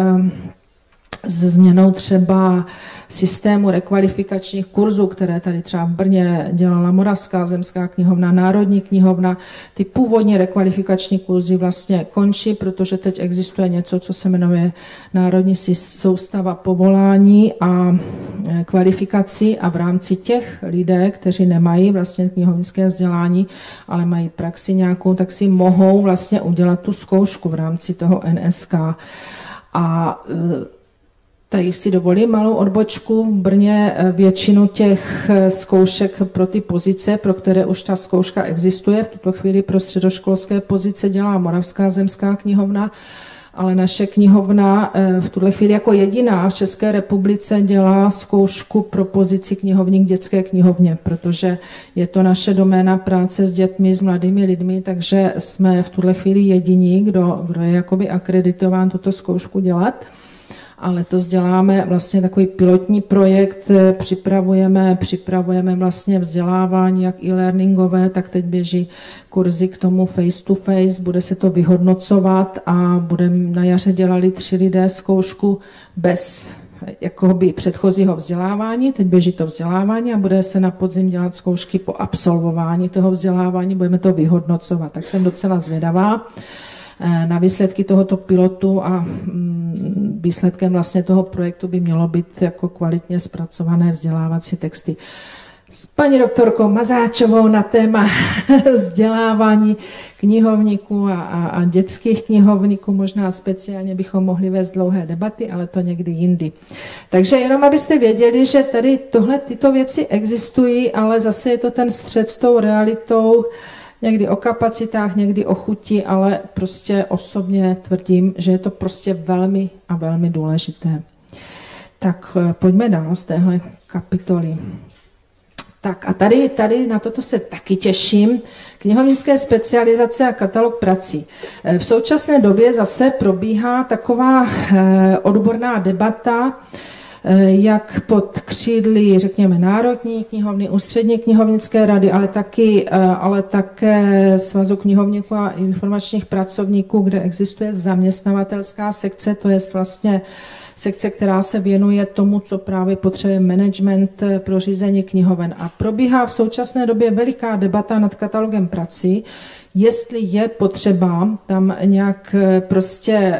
třeba systému rekvalifikačních kurzů, které tady třeba v Brně dělala Moravská zemská knihovna, Národní knihovna. Ty původní rekvalifikační kurzy vlastně končí, protože teď existuje něco, co se jmenuje Národní soustava povolání a kvalifikací a v rámci těch lidé, kteří nemají vlastně knihovnické vzdělání, ale mají praxi nějakou, tak si mohou vlastně udělat tu zkoušku v rámci toho NSK. A Tady si dovolím malou odbočku. V Brně většinu těch zkoušek pro ty pozice, pro které už ta zkouška existuje, v tuto chvíli pro středoškolské pozice dělá Moravská zemská knihovna, ale naše knihovna v tuhle chvíli jako jediná v České republice dělá zkoušku pro pozici knihovník v dětské knihovně, protože je to naše doména práce s dětmi, s mladými lidmi, takže jsme v tuhle chvíli jediní, kdo je jakoby akreditován tuto zkoušku dělat. Ale to děláme vlastně takový pilotní projekt, připravujeme vlastně vzdělávání, jak e-learningové, tak teď běží kurzy k tomu face to face, bude se to vyhodnocovat a budeme na jaře dělali 3 lidé zkoušku bez jakoby předchozího vzdělávání, teď běží to vzdělávání a bude se na podzim dělat zkoušky po absolvování toho vzdělávání, budeme to vyhodnocovat, tak jsem docela zvědavá na výsledky tohoto pilotu a výsledkem vlastně toho projektu by mělo být jako kvalitně zpracované vzdělávací texty. S paní doktorkou Mazáčovou na téma vzdělávání knihovníků a dětských knihovníků, možná speciálně bychom mohli vést dlouhé debaty, ale to někdy jindy. Takže jenom abyste věděli, že tady tyto věci existují, ale zase je to ten střed s tou realitou, někdy o kapacitách, někdy o chuti, ale prostě osobně tvrdím, že je to prostě velmi a velmi důležité. Tak pojďme dál z téhle kapitoly. Tak a tady na toto se taky těším. Knihovnické specializace a katalog prací. V současné době zase probíhá taková odborná debata, jak pod křídly, řekněme, Národní knihovny, Ústřední knihovnické rady, ale také Svazu knihovníků a informačních pracovníků, kde existuje zaměstnavatelská sekce, to je vlastně sekce, která se věnuje tomu, co právě potřebuje management pro řízení knihoven. A probíhá v současné době veliká debata nad katalogem prací, jestli je potřeba tam nějak prostě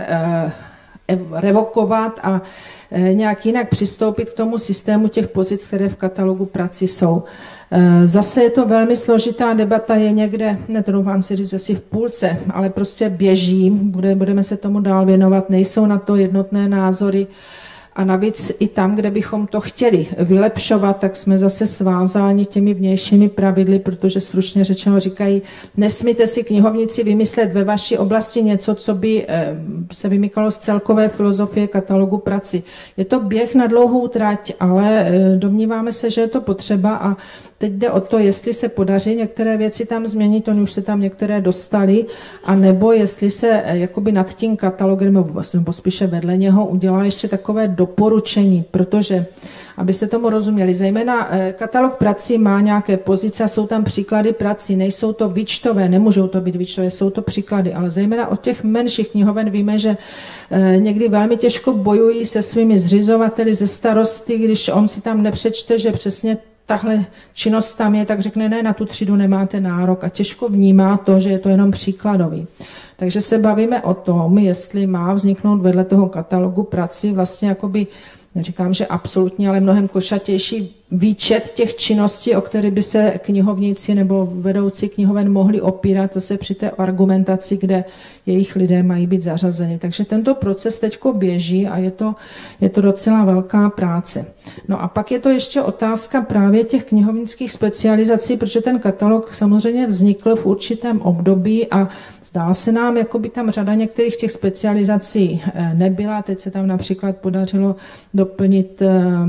revokovat a nějak jinak přistoupit k tomu systému těch pozic, které v katalogu prací jsou. Zase je to velmi složitá debata, je někde, netroufám si říct asi v půlce, ale prostě běží, budeme se tomu dál věnovat, nejsou na to jednotné názory. A navíc i tam, kde bychom to chtěli vylepšovat, tak jsme zase svázáni těmi vnějšími pravidly, protože stručně řečeno říkají, nesmíte si knihovníci vymyslet ve vaší oblasti něco, co by se vymykalo z celkové filozofie katalogu prací. Je to běh na dlouhou trať, ale domníváme se, že je to potřeba a teď jde o to, jestli se podaří některé věci tam změnit, oni už se tam některé dostali, anebo jestli se jakoby nad tím katalogem, nebo spíše vedle něho udělá ještě takové doporučení, protože, abyste tomu rozuměli, zejména katalog prací má nějaké pozice, jsou tam příklady prací, nejsou to výčtové, nemůžou to být výčtové, jsou to příklady, ale zejména od těch menších knihoven víme, že někdy velmi těžko bojují se svými zřizovateli, ze starosty, když on si tam nepřečte, že přesně tahle činnost tam je, tak řekne, ne, na tu třídu nemáte nárok a těžko vnímá to, že je to jenom příkladový. Takže se bavíme o tom, jestli má vzniknout vedle toho katalogu prací vlastně jakoby, neříkám, že absolutně, ale mnohem košatější výčet těch činností, o které by se knihovníci nebo vedoucí knihoven mohli opírat zase při té argumentaci, kde jejich lidé mají být zařazeni. Takže tento proces teďko běží a je to docela velká práce. No a pak je to ještě otázka právě těch knihovnických specializací, protože ten katalog samozřejmě vznikl v určitém období a zdá se nám, jako by tam řada některých těch specializací nebyla. Teď se tam například podařilo doplnit,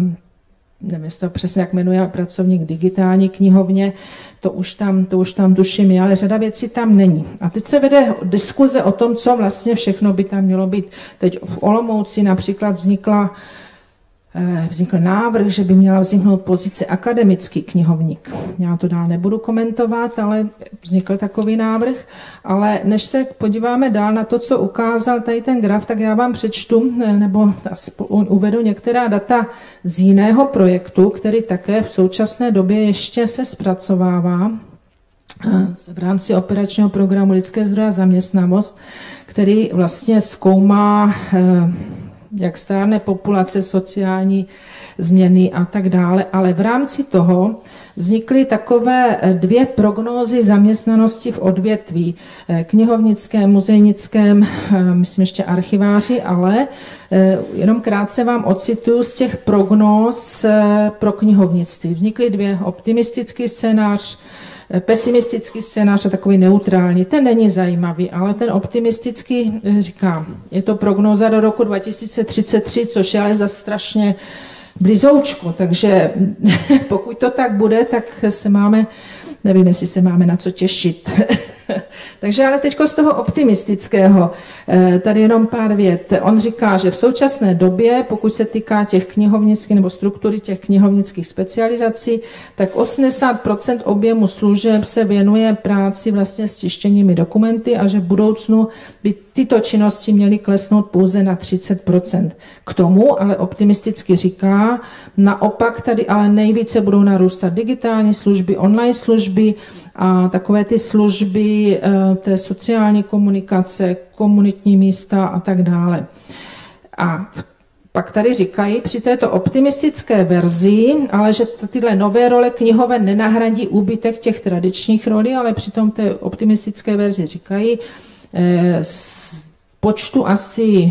nevím, jestli to přesně jak jmenuje, pracovník digitální knihovně, to už tam tuším je, ale řada věcí tam není. A teď se vede diskuze o tom, co vlastně všechno by tam mělo být. Teď v Olomouci například vznikl návrh, že by měla vzniknout pozice akademický knihovník. Já to dál nebudu komentovat, ale vznikl takový návrh. Ale než se podíváme dál na to, co ukázal tady ten graf, tak já vám přečtu nebo uvedu některá data z jiného projektu, který také v současné době ještě se zpracovává v rámci operačního programu Lidské zdroje a zaměstnanost, který vlastně zkoumá jak stárne populace, sociální změny a tak dále, ale v rámci toho vznikly takové dvě prognózy zaměstnanosti v odvětví knihovnickém, muzejnickém, myslím ještě archiváři, ale jenom krátce vám ocituju z těch prognóz pro knihovnictví. Vznikly dvě: optimistický scénář, pesimistický scénář a takový neutrální. Ten není zajímavý, ale ten optimistický říká, je to prognóza do roku 2033, což je ale za strašně blizoučko, takže pokud to tak bude, tak se máme, nevím, jestli se máme na co těšit. Takže ale teď z toho optimistického, tady jenom pár vět. On říká, že v současné době, pokud se týká těch knihovnických nebo struktury těch knihovnických specializací, tak 80% objemu služeb se věnuje práci vlastně s tištěnými dokumenty a že v budoucnu by tyto činnosti měly klesnout pouze na 30%. K tomu ale optimisticky říká, naopak tady ale nejvíce budou narůstat digitální služby, online služby a takové ty služby té sociální komunikace, komunitní místa a tak dále. A pak tady říkají při této optimistické verzi, ale že tyhle nové role knihoven nenahradí úbytek těch tradičních rolí, ale přitom té optimistické verzi říkají, z počtu asi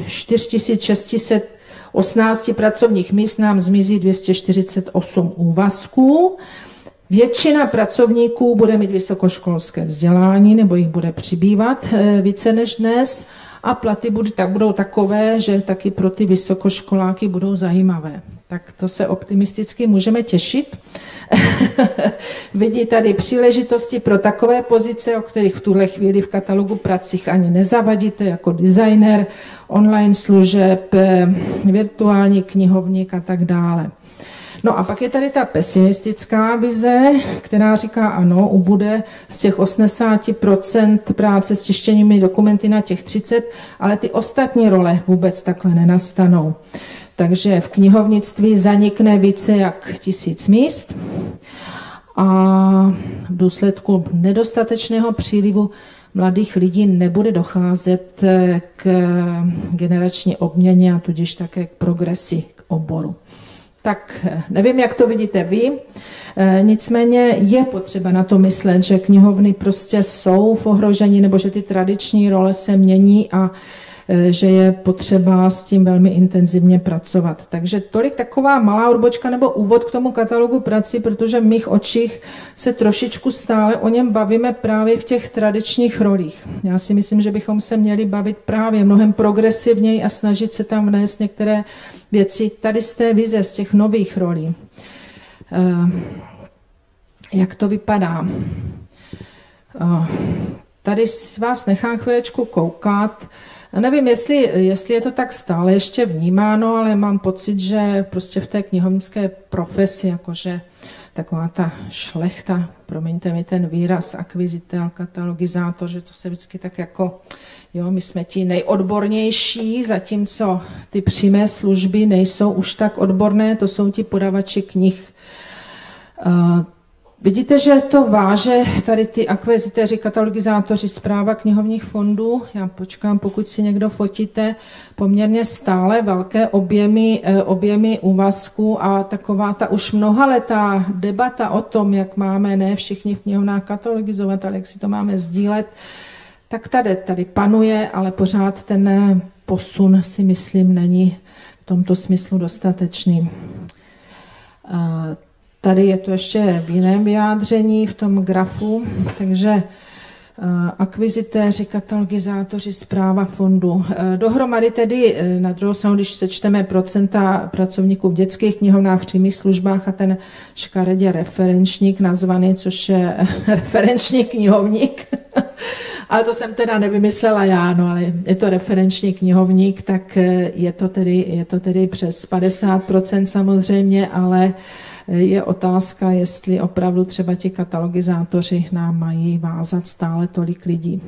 4618 pracovních míst nám zmizí 248 úvazků. Většina pracovníků bude mít vysokoškolské vzdělání nebo jich bude přibývat více než dnes a platy budou takové, že taky pro ty vysokoškoláky budou zajímavé. Tak to se optimisticky můžeme těšit. Vidí tady příležitosti pro takové pozice, o kterých v tuhle chvíli v katalogu pracích ani nezavadíte, jako designer, online služeb, virtuální knihovník a tak dále. No a pak je tady ta pesimistická vize, která říká ano, ubude z těch 80% práce s tištěnými dokumenty na těch 30, ale ty ostatní role vůbec takhle nenastanou. Takže v knihovnictví zanikne více jak 1000 míst a v důsledku nedostatečného přílivu mladých lidí nebude docházet k generační obměně a tudíž také k progresi k oboru. Tak nevím, jak to vidíte vy, nicméně je potřeba na to myslet, že knihovny prostě jsou v ohrožení nebo že ty tradiční role se mění a že je potřeba s tím velmi intenzivně pracovat. Takže tolik taková malá odbočka nebo úvod k tomu katalogu prací, protože v mých očích se trošičku stále o něm bavíme právě v těch tradičních rolích. Já si myslím, že bychom se měli bavit právě mnohem progresivněji a snažit se tam vnést některé věci tady z té vize, z těch nových rolí. Jak to vypadá? Tady vás nechám chvílečku koukat. Nevím, jestli je to tak stále ještě vnímáno, ale mám pocit, že prostě v té knihovnické profesi, jakože taková ta šlechta, promiňte mi ten výraz, akvizitel, katalogizátor, že to se vždycky tak jako, jo, my jsme ti nejodbornější, zatímco ty přímé služby nejsou už tak odborné, to jsou ti podavači knih. Vidíte, že to váže tady ty akvizitéři, katalogizátoři, správa knihovních fondů. Já počkám, pokud si někdo fotíte, poměrně stále velké objemy úvazků a taková ta už mnohaletá debata o tom, jak máme ne všichni v knihovnách katalogizovat, ale jak si to máme sdílet, tak tady panuje, ale pořád ten posun si myslím není v tomto smyslu dostatečný. Tady je to ještě v jiném vyjádření, v tom grafu, takže akvizitéři, katalogizátoři, správa fondu. Dohromady tedy na druhou stranu, když sečteme procenta pracovníků v dětských knihovnách, v přímých službách a ten škaredě referenčník nazvaný, což je referenční knihovník, ale to jsem teda nevymyslela já, no, ale je to referenční knihovník, tak je to tedy přes 50% samozřejmě, ale je otázka, jestli opravdu třeba ti katalogizátoři nám mají vázat stále tolik lidí.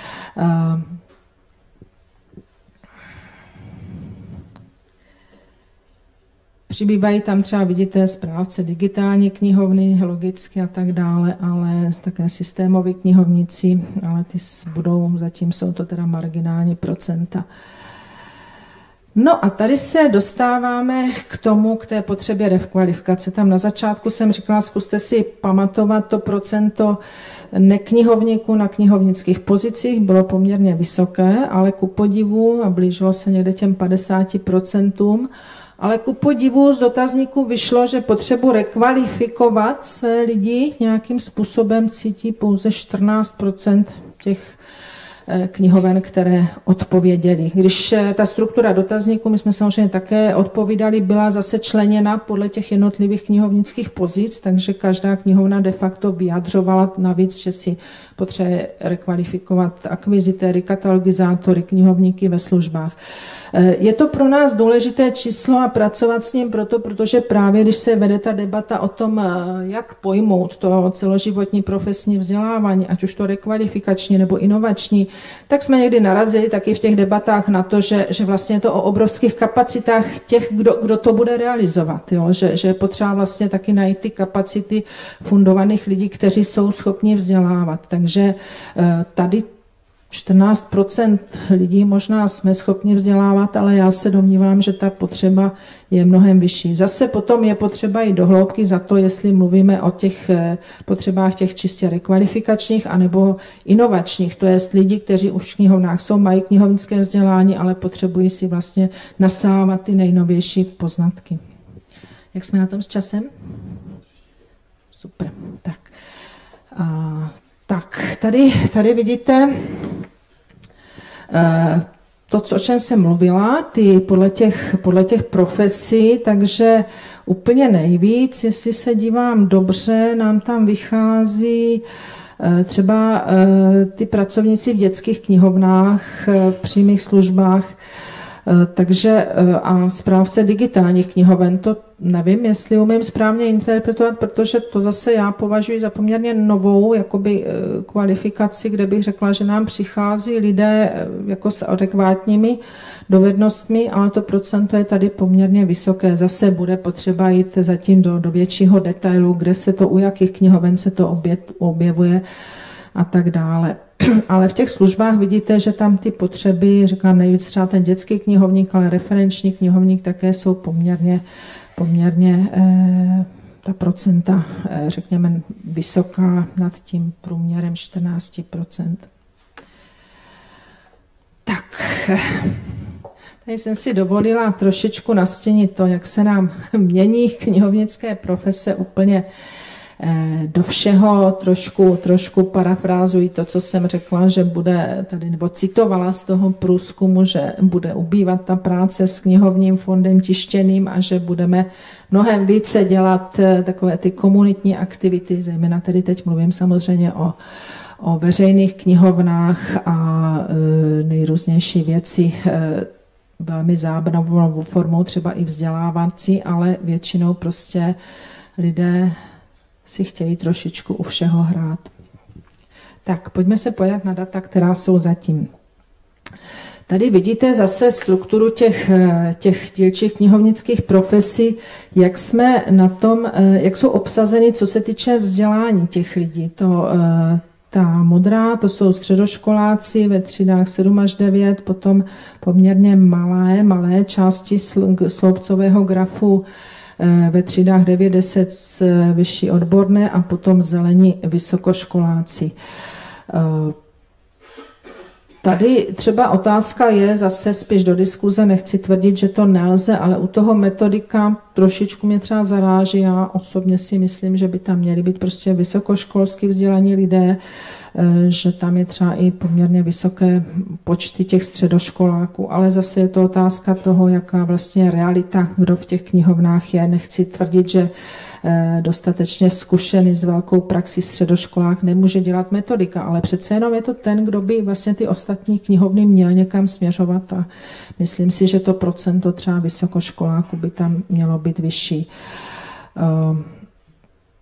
Přibývají tam třeba, vidíte, správce digitální knihovny, logicky a tak dále, ale také systémoví knihovníci, ale ty budou, zatím jsou to teda marginální procenta. No a tady se dostáváme k té potřebě rekvalifikace. Tam na začátku jsem říkala, zkuste si pamatovat to procento neknihovníků na knihovnických pozicích, bylo poměrně vysoké, ale ku podivu, a blížilo se někde těm 50%, ale ku podivu z dotazníků vyšlo, že potřebu rekvalifikovat se lidi nějakým způsobem cítí pouze 14% těch knihoven, které odpověděly. Když ta struktura dotazníků, my jsme samozřejmě také odpovídali, byla zase členěna podle těch jednotlivých knihovnických pozic, takže každá knihovna de facto vyjadřovala navíc, že si potřebuje rekvalifikovat akvizitéry, katalogizátory, knihovníky ve službách. Je to pro nás důležité číslo a pracovat s ním protože právě když se vede ta debata o tom, jak pojmout to celoživotní profesní vzdělávání, ať už to rekvalifikační nebo inovační, tak jsme někdy narazili taky v těch debatách na to, že vlastně je to o obrovských kapacitách těch, kdo to bude realizovat. Jo? Že je potřeba vlastně taky najít ty kapacity fundovaných lidí, kteří jsou schopni vzdělávat. Takže tady 14% lidí možná jsme schopni vzdělávat, ale já se domnívám, že ta potřeba je mnohem vyšší. Zase potom je potřeba i do hloubky za to, jestli mluvíme o těch potřebách těch čistě rekvalifikačních anebo inovačních. To jest lidi, kteří už v knihovnách jsou, mají knihovnické vzdělání, ale potřebují si vlastně nasávat ty nejnovější poznatky. Jak jsme na tom s časem? Super. Tak, tady vidíte to, o čem jsem mluvila, ty podle těch profesí, takže úplně nejvíc, jestli se dívám dobře, nám tam vychází třeba ty pracovníci v dětských knihovnách, v přímých službách, takže a správce digitálních knihoven, to nevím, jestli umím správně interpretovat, protože to zase já považuji za poměrně novou jakoby kvalifikaci, kde bych řekla, že nám přichází lidé jako s adekvátními dovednostmi, ale to procento je tady poměrně vysoké. Zase bude potřeba jít zatím do většího detailu, kde se to, u jakých knihoven se to objevuje a tak dále. Ale v těch službách vidíte, že tam ty potřeby, říkám nejvíc třeba ten dětský knihovník, ale referenční knihovník také jsou poměrně ta procenta, řekněme, vysoká nad tím průměrem 14%. Tak, tady jsem si dovolila trošičku nastínit to, jak se nám mění knihovnické profese úplně do všeho, trošku parafrázuji to, co jsem řekla, že bude tady, nebo citovala z toho průzkumu, že bude ubývat ta práce s knihovním fondem tištěným a že budeme mnohem více dělat takové ty komunitní aktivity, zejména tedy teď mluvím samozřejmě o veřejných knihovnách a nejrůznější věci, velmi zábavnou formou, třeba i vzdělávací, ale většinou prostě lidé si chtějí trošičku u všeho hrát. Tak, pojďme se podívat na data, která jsou zatím. Tady vidíte zase strukturu těch dílčích knihovnických profesí, jak jsme na tom, jak jsou obsazeny, co se týče vzdělání těch lidí. Ta modrá, to jsou středoškoláci ve třídách 7 až 9, potom poměrně malé části sloupcového grafu ve třídách 9-10 vyšší odborné a potom zelení vysokoškoláci. Tady třeba otázka je zase spíš do diskuze, nechci tvrdit, že to nelze, ale u toho metodika trošičku mě třeba zaráží. Já osobně si myslím, že by tam měli být prostě vysokoškolsky vzdělaní lidé, že tam je třeba i poměrně vysoké počty těch středoškoláků, ale zase je to otázka toho, jaká vlastně realita, kdo v těch knihovnách je. Nechci tvrdit, že dostatečně zkušený s velkou praxí středoškolák nemůže dělat metodika, ale přece jenom je to ten, kdo by vlastně ty ostatní knihovny měl někam směřovat a myslím si, že to procento třeba vysokoškoláků by tam mělo být vyšší.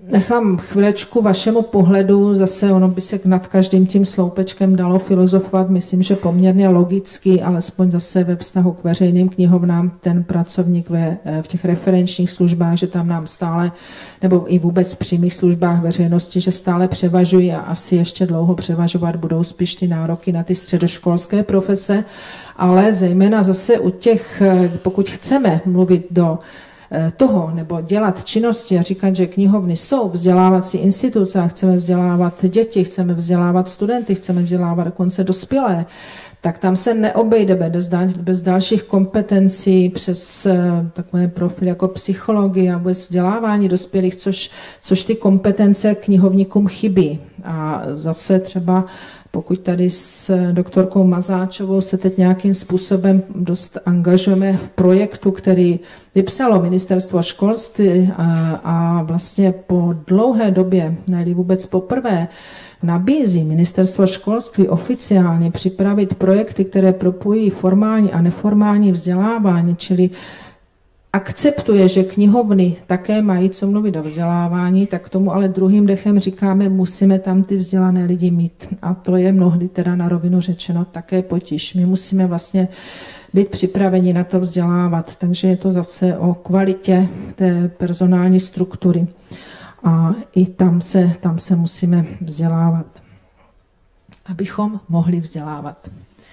nechám chvilečku vašemu pohledu, zase ono by se nad každým tím sloupečkem dalo filozofovat, myslím, že poměrně logicky, alespoň zase ve vztahu k veřejným knihovnám, ten pracovník v těch referenčních službách, že tam nám stále, nebo i vůbec v přímých službách veřejnosti, že stále převažují a asi ještě dlouho převažovat budou spíš ty nároky na ty středoškolské profese, ale zejména zase u těch, pokud chceme mluvit do toho, nebo dělat činnosti a říkat, že knihovny jsou vzdělávací instituce a chceme vzdělávat děti, chceme vzdělávat studenty, chceme vzdělávat dokonce dospělé, tak tam se neobejde bez dalších kompetencí přes takové profily jako psychologie a vůbec vzdělávání dospělých, což ty kompetence knihovníkům chybí. A zase třeba pokud tady s doktorkou Mazáčovou se teď nějakým způsobem dost angažujeme v projektu, který vypsalo Ministerstvo školství a vlastně po dlouhé době, ne vůbec poprvé, nabízí Ministerstvo školství oficiálně připravit projekty, které propojí formální a neformální vzdělávání, čili akceptuje, že knihovny také mají co mluvit o vzdělávání, tak tomu ale druhým dechem říkáme, musíme tam ty vzdělané lidi mít. A to je mnohdy teda na rovinu řečeno také potíž. My musíme vlastně být připraveni na to vzdělávat, takže je to zase o kvalitě té personální struktury. A i tam se musíme vzdělávat, abychom mohli vzdělávat.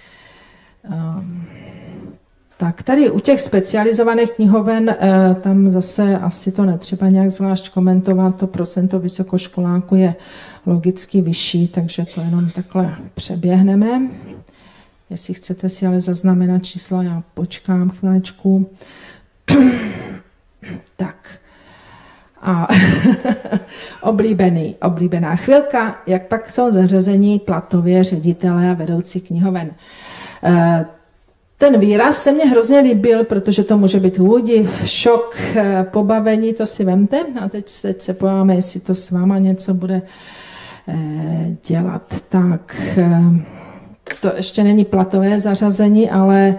Tak tady u těch specializovaných knihoven, tam zase asi to netřeba nějak zvlášť komentovat, to procento vysokoškoláků je logicky vyšší, takže to jenom takhle přeběhneme. Jestli chcete si ale zaznamenat čísla, já počkám chvilečku. Tak. A oblíbená chvilka, jak pak jsou zařazení platově ředitelé a vedoucí knihoven. Ten výraz se mně hrozně líbil, protože to může být údiv, šok, pobavení, to si vemte. A teď se pojáme, jestli to s váma něco bude dělat. Tak to ještě není platové zařazení, ale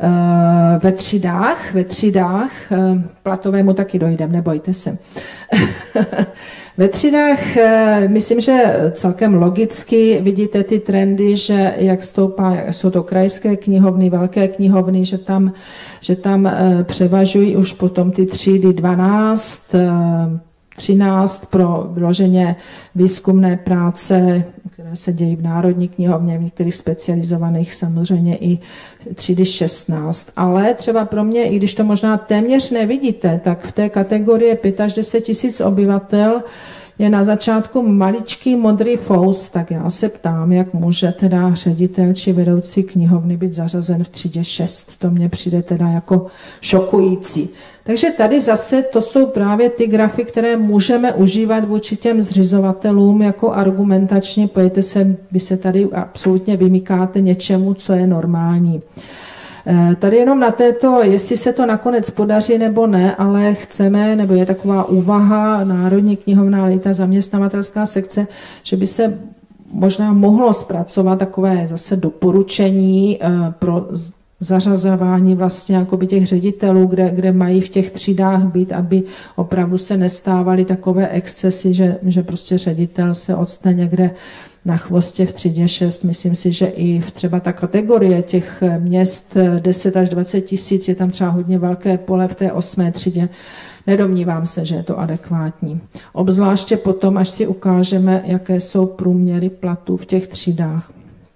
ve třídách, platovému taky dojdem, nebojte se. Ve třídách myslím, že celkem logicky vidíte ty trendy, že jak jsou to krajské knihovny, velké knihovny, že tam převažují už potom ty třídy 12, 13 pro vyloženě výzkumné práce, které se dějí v Národní knihovně, v některých specializovaných samozřejmě i třídy 16. Ale třeba pro mě, i když to možná téměř nevidíte, tak v té kategorii 5 až 10 tisíc obyvatel je na začátku maličký modrý fous, tak já se ptám, jak může teda ředitel či vedoucí knihovny být zařazen v třídě 6. To mně přijde teda jako šokující. Takže tady zase to jsou právě ty grafy, které můžeme užívat vůči těm zřizovatelům jako argumentačně. Pojďte se, vy se tady absolutně vymykáte něčemu, co je normální. Tady jenom na této, jestli se to nakonec podaří nebo ne, ale chceme, nebo je taková úvaha Národní knihovna, ale i ta zaměstnavatelská sekce, že by se možná mohlo zpracovat takové zase doporučení pro zařazování vlastně jakoby těch ředitelů, kde mají v těch třídách být, aby opravdu se nestávaly takové excesy, že prostě ředitel se odstane někde na chvostě v třídě 6. Myslím si, že i třeba ta kategorie těch měst 10 až 20 tisíc, je tam třeba hodně velké pole v té 8. třídě. Nedomnívám se, že je to adekvátní. Obzvláště potom, až si ukážeme, jaké jsou průměry platů v těch třídách.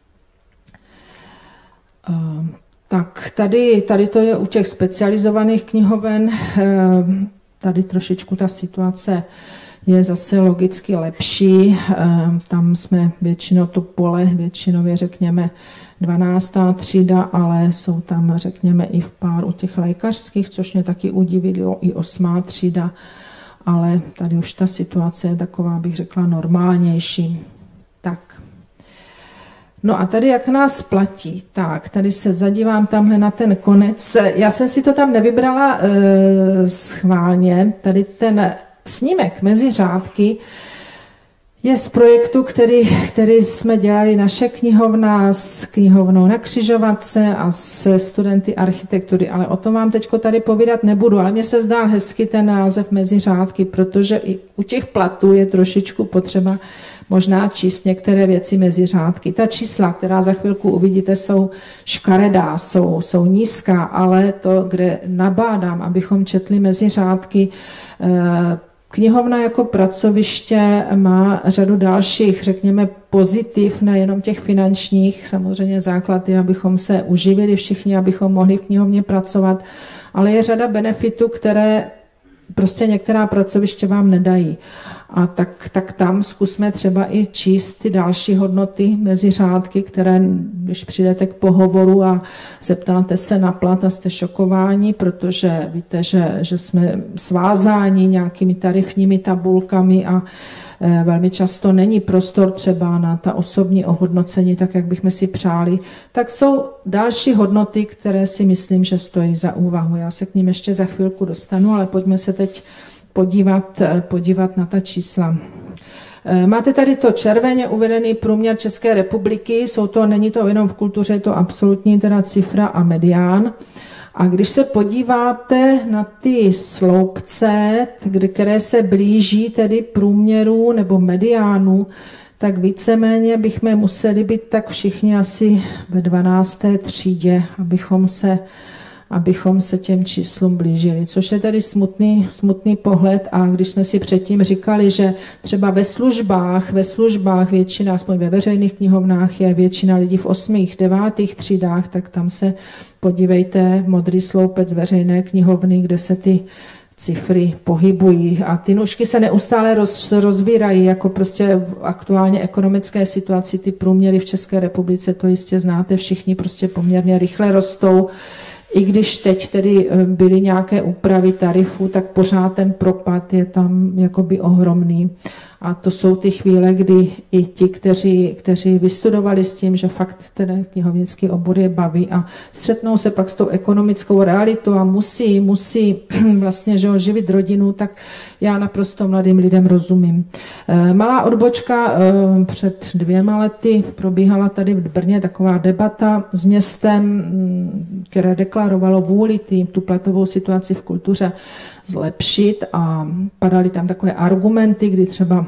Tak tady to je u těch specializovaných knihoven. Tady trošičku ta situace je zase logicky lepší. Tam jsme většinou to pole, většinově řekněme 12. třída, ale jsou tam řekněme i v pár u těch lékařských, což mě taky udivilo, i 8. třída, ale tady už ta situace je taková, bych řekla, normálnější. Tak. No a tady jak nás platí, tak tady se zadívám tamhle na ten konec. Já jsem si to tam nevybrala schválně, tady ten snímek mezi řádky Je z projektu, který jsme dělali naše knihovna s knihovnou na Křižovatce a se studenty architektury, ale o tom vám teďko tady povídat nebudu, ale mně se zdá hezky ten název Mezi řádky, protože i u těch platů je trošičku potřeba možná číst některé věci mezi řádky. Ta čísla, která za chvilku uvidíte, jsou škaredá, jsou nízká, ale to, kde nabádám, abychom četli mezi řádky, knihovna jako pracoviště má řadu dalších, řekněme, pozitiv, nejenom těch finančních, samozřejmě základ je, abychom se uživili všichni, abychom mohli v knihovně pracovat, ale je řada benefitů, které prostě některá pracoviště vám nedají. A tak tam zkusme třeba i číst ty další hodnoty mezi řádky, které, když přijdete k pohovoru a zeptáte se na plat a jste šokováni, protože víte, že jsme svázáni nějakými tarifními tabulkami a velmi často není prostor třeba na ta osobní ohodnocení, tak jak bychom si přáli, tak jsou další hodnoty, které si myslím, že stojí za úvahu. Já se k ním ještě za chvilku dostanu, ale pojďme se teď podívat na ta čísla. Máte tady to červeně uvedený průměr České republiky, není to jenom v kultuře, je to absolutní teda cifra a medián. A když se podíváte na ty sloupce, které se blíží tedy průměru nebo mediánu, tak víceméně bychom museli být tak všichni asi ve 12. třídě, abychom se těm číslům blížili, což je tedy smutný pohled. A když jsme si předtím říkali, že třeba ve službách většina, aspoň ve veřejných knihovnách, je většina lidí v 8., 9. třídách, tak tam se podívejte, modrý sloupec veřejné knihovny, kde se ty cifry pohybují a ty nůžky se neustále rozvírají, jako prostě v aktuálně ekonomické situaci ty průměry v České republice, to jistě znáte všichni, prostě poměrně rychle rostou. I když teď tedy byly nějaké úpravy tarifů, tak pořád ten propad je tam jakoby ohromný. A to jsou ty chvíle, kdy i ti, kteří vystudovali s tím, že fakt ten knihovnický obor je baví a střetnou se pak s tou ekonomickou realitou a musí vlastně živit rodinu, tak já naprosto mladým lidem rozumím. Malá odbočka, před 2 lety probíhala tady v Brně taková debata s městem, které deklarovalo vůli tu platovou situaci v kultuře zlepšit a padaly tam takové argumenty, kdy třeba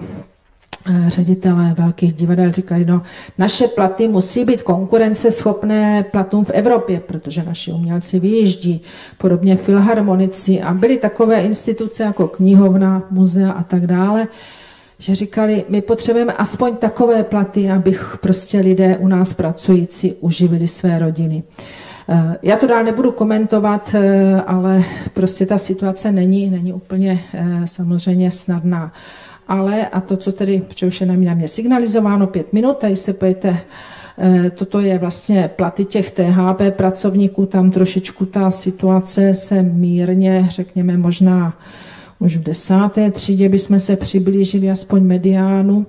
ředitelé velkých divadel říkali, no naše platy musí být konkurenceschopné platům v Evropě, protože naši umělci vyjíždí, podobně filharmonici a byly takové instituce jako knihovna, muzea a tak dále, že říkali, my potřebujeme aspoň takové platy, abych prostě lidé u nás pracující uživili své rodiny. Já to dál nebudu komentovat, ale prostě ta situace není úplně samozřejmě snadná. Ale a to, co tedy, protože už je na mě signalizováno 5 minut, tady se pojďte, toto je vlastně platy těch THP pracovníků, tam trošičku ta situace se mírně, řekněme možná už v 10. třídě bychom se přiblížili aspoň mediánu,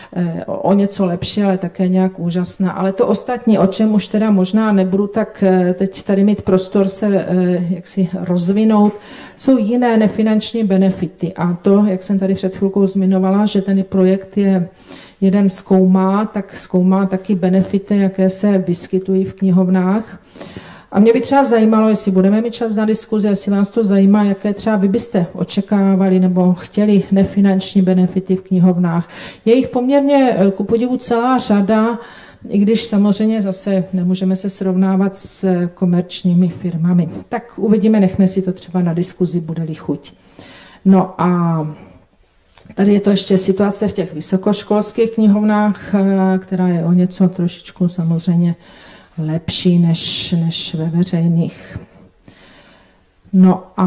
o něco lepší, ale také nějak úžasná. Ale to ostatní, o čem už teda možná nebudu tak teď tady mít prostor se jaksi rozvinout, jsou jiné nefinanční benefity. A to, jak jsem tady před chvilkou zmiňovala, že ten projekt je jeden zkoumá taky benefity, jaké se vyskytují v knihovnách. A mě by třeba zajímalo, jestli budeme mít čas na diskuzi, jestli vás to zajímá, jaké třeba vy byste očekávali nebo chtěli nefinanční benefity v knihovnách. Je jich poměrně ku podivu celá řada, i když samozřejmě zase nemůžeme se srovnávat s komerčními firmami. Tak uvidíme, nechme si to třeba na diskuzi, bude-li chuť. No a tady je to ještě situace v těch vysokoškolských knihovnách, která je o něco trošičku samozřejmě lepší než ve veřejných. No a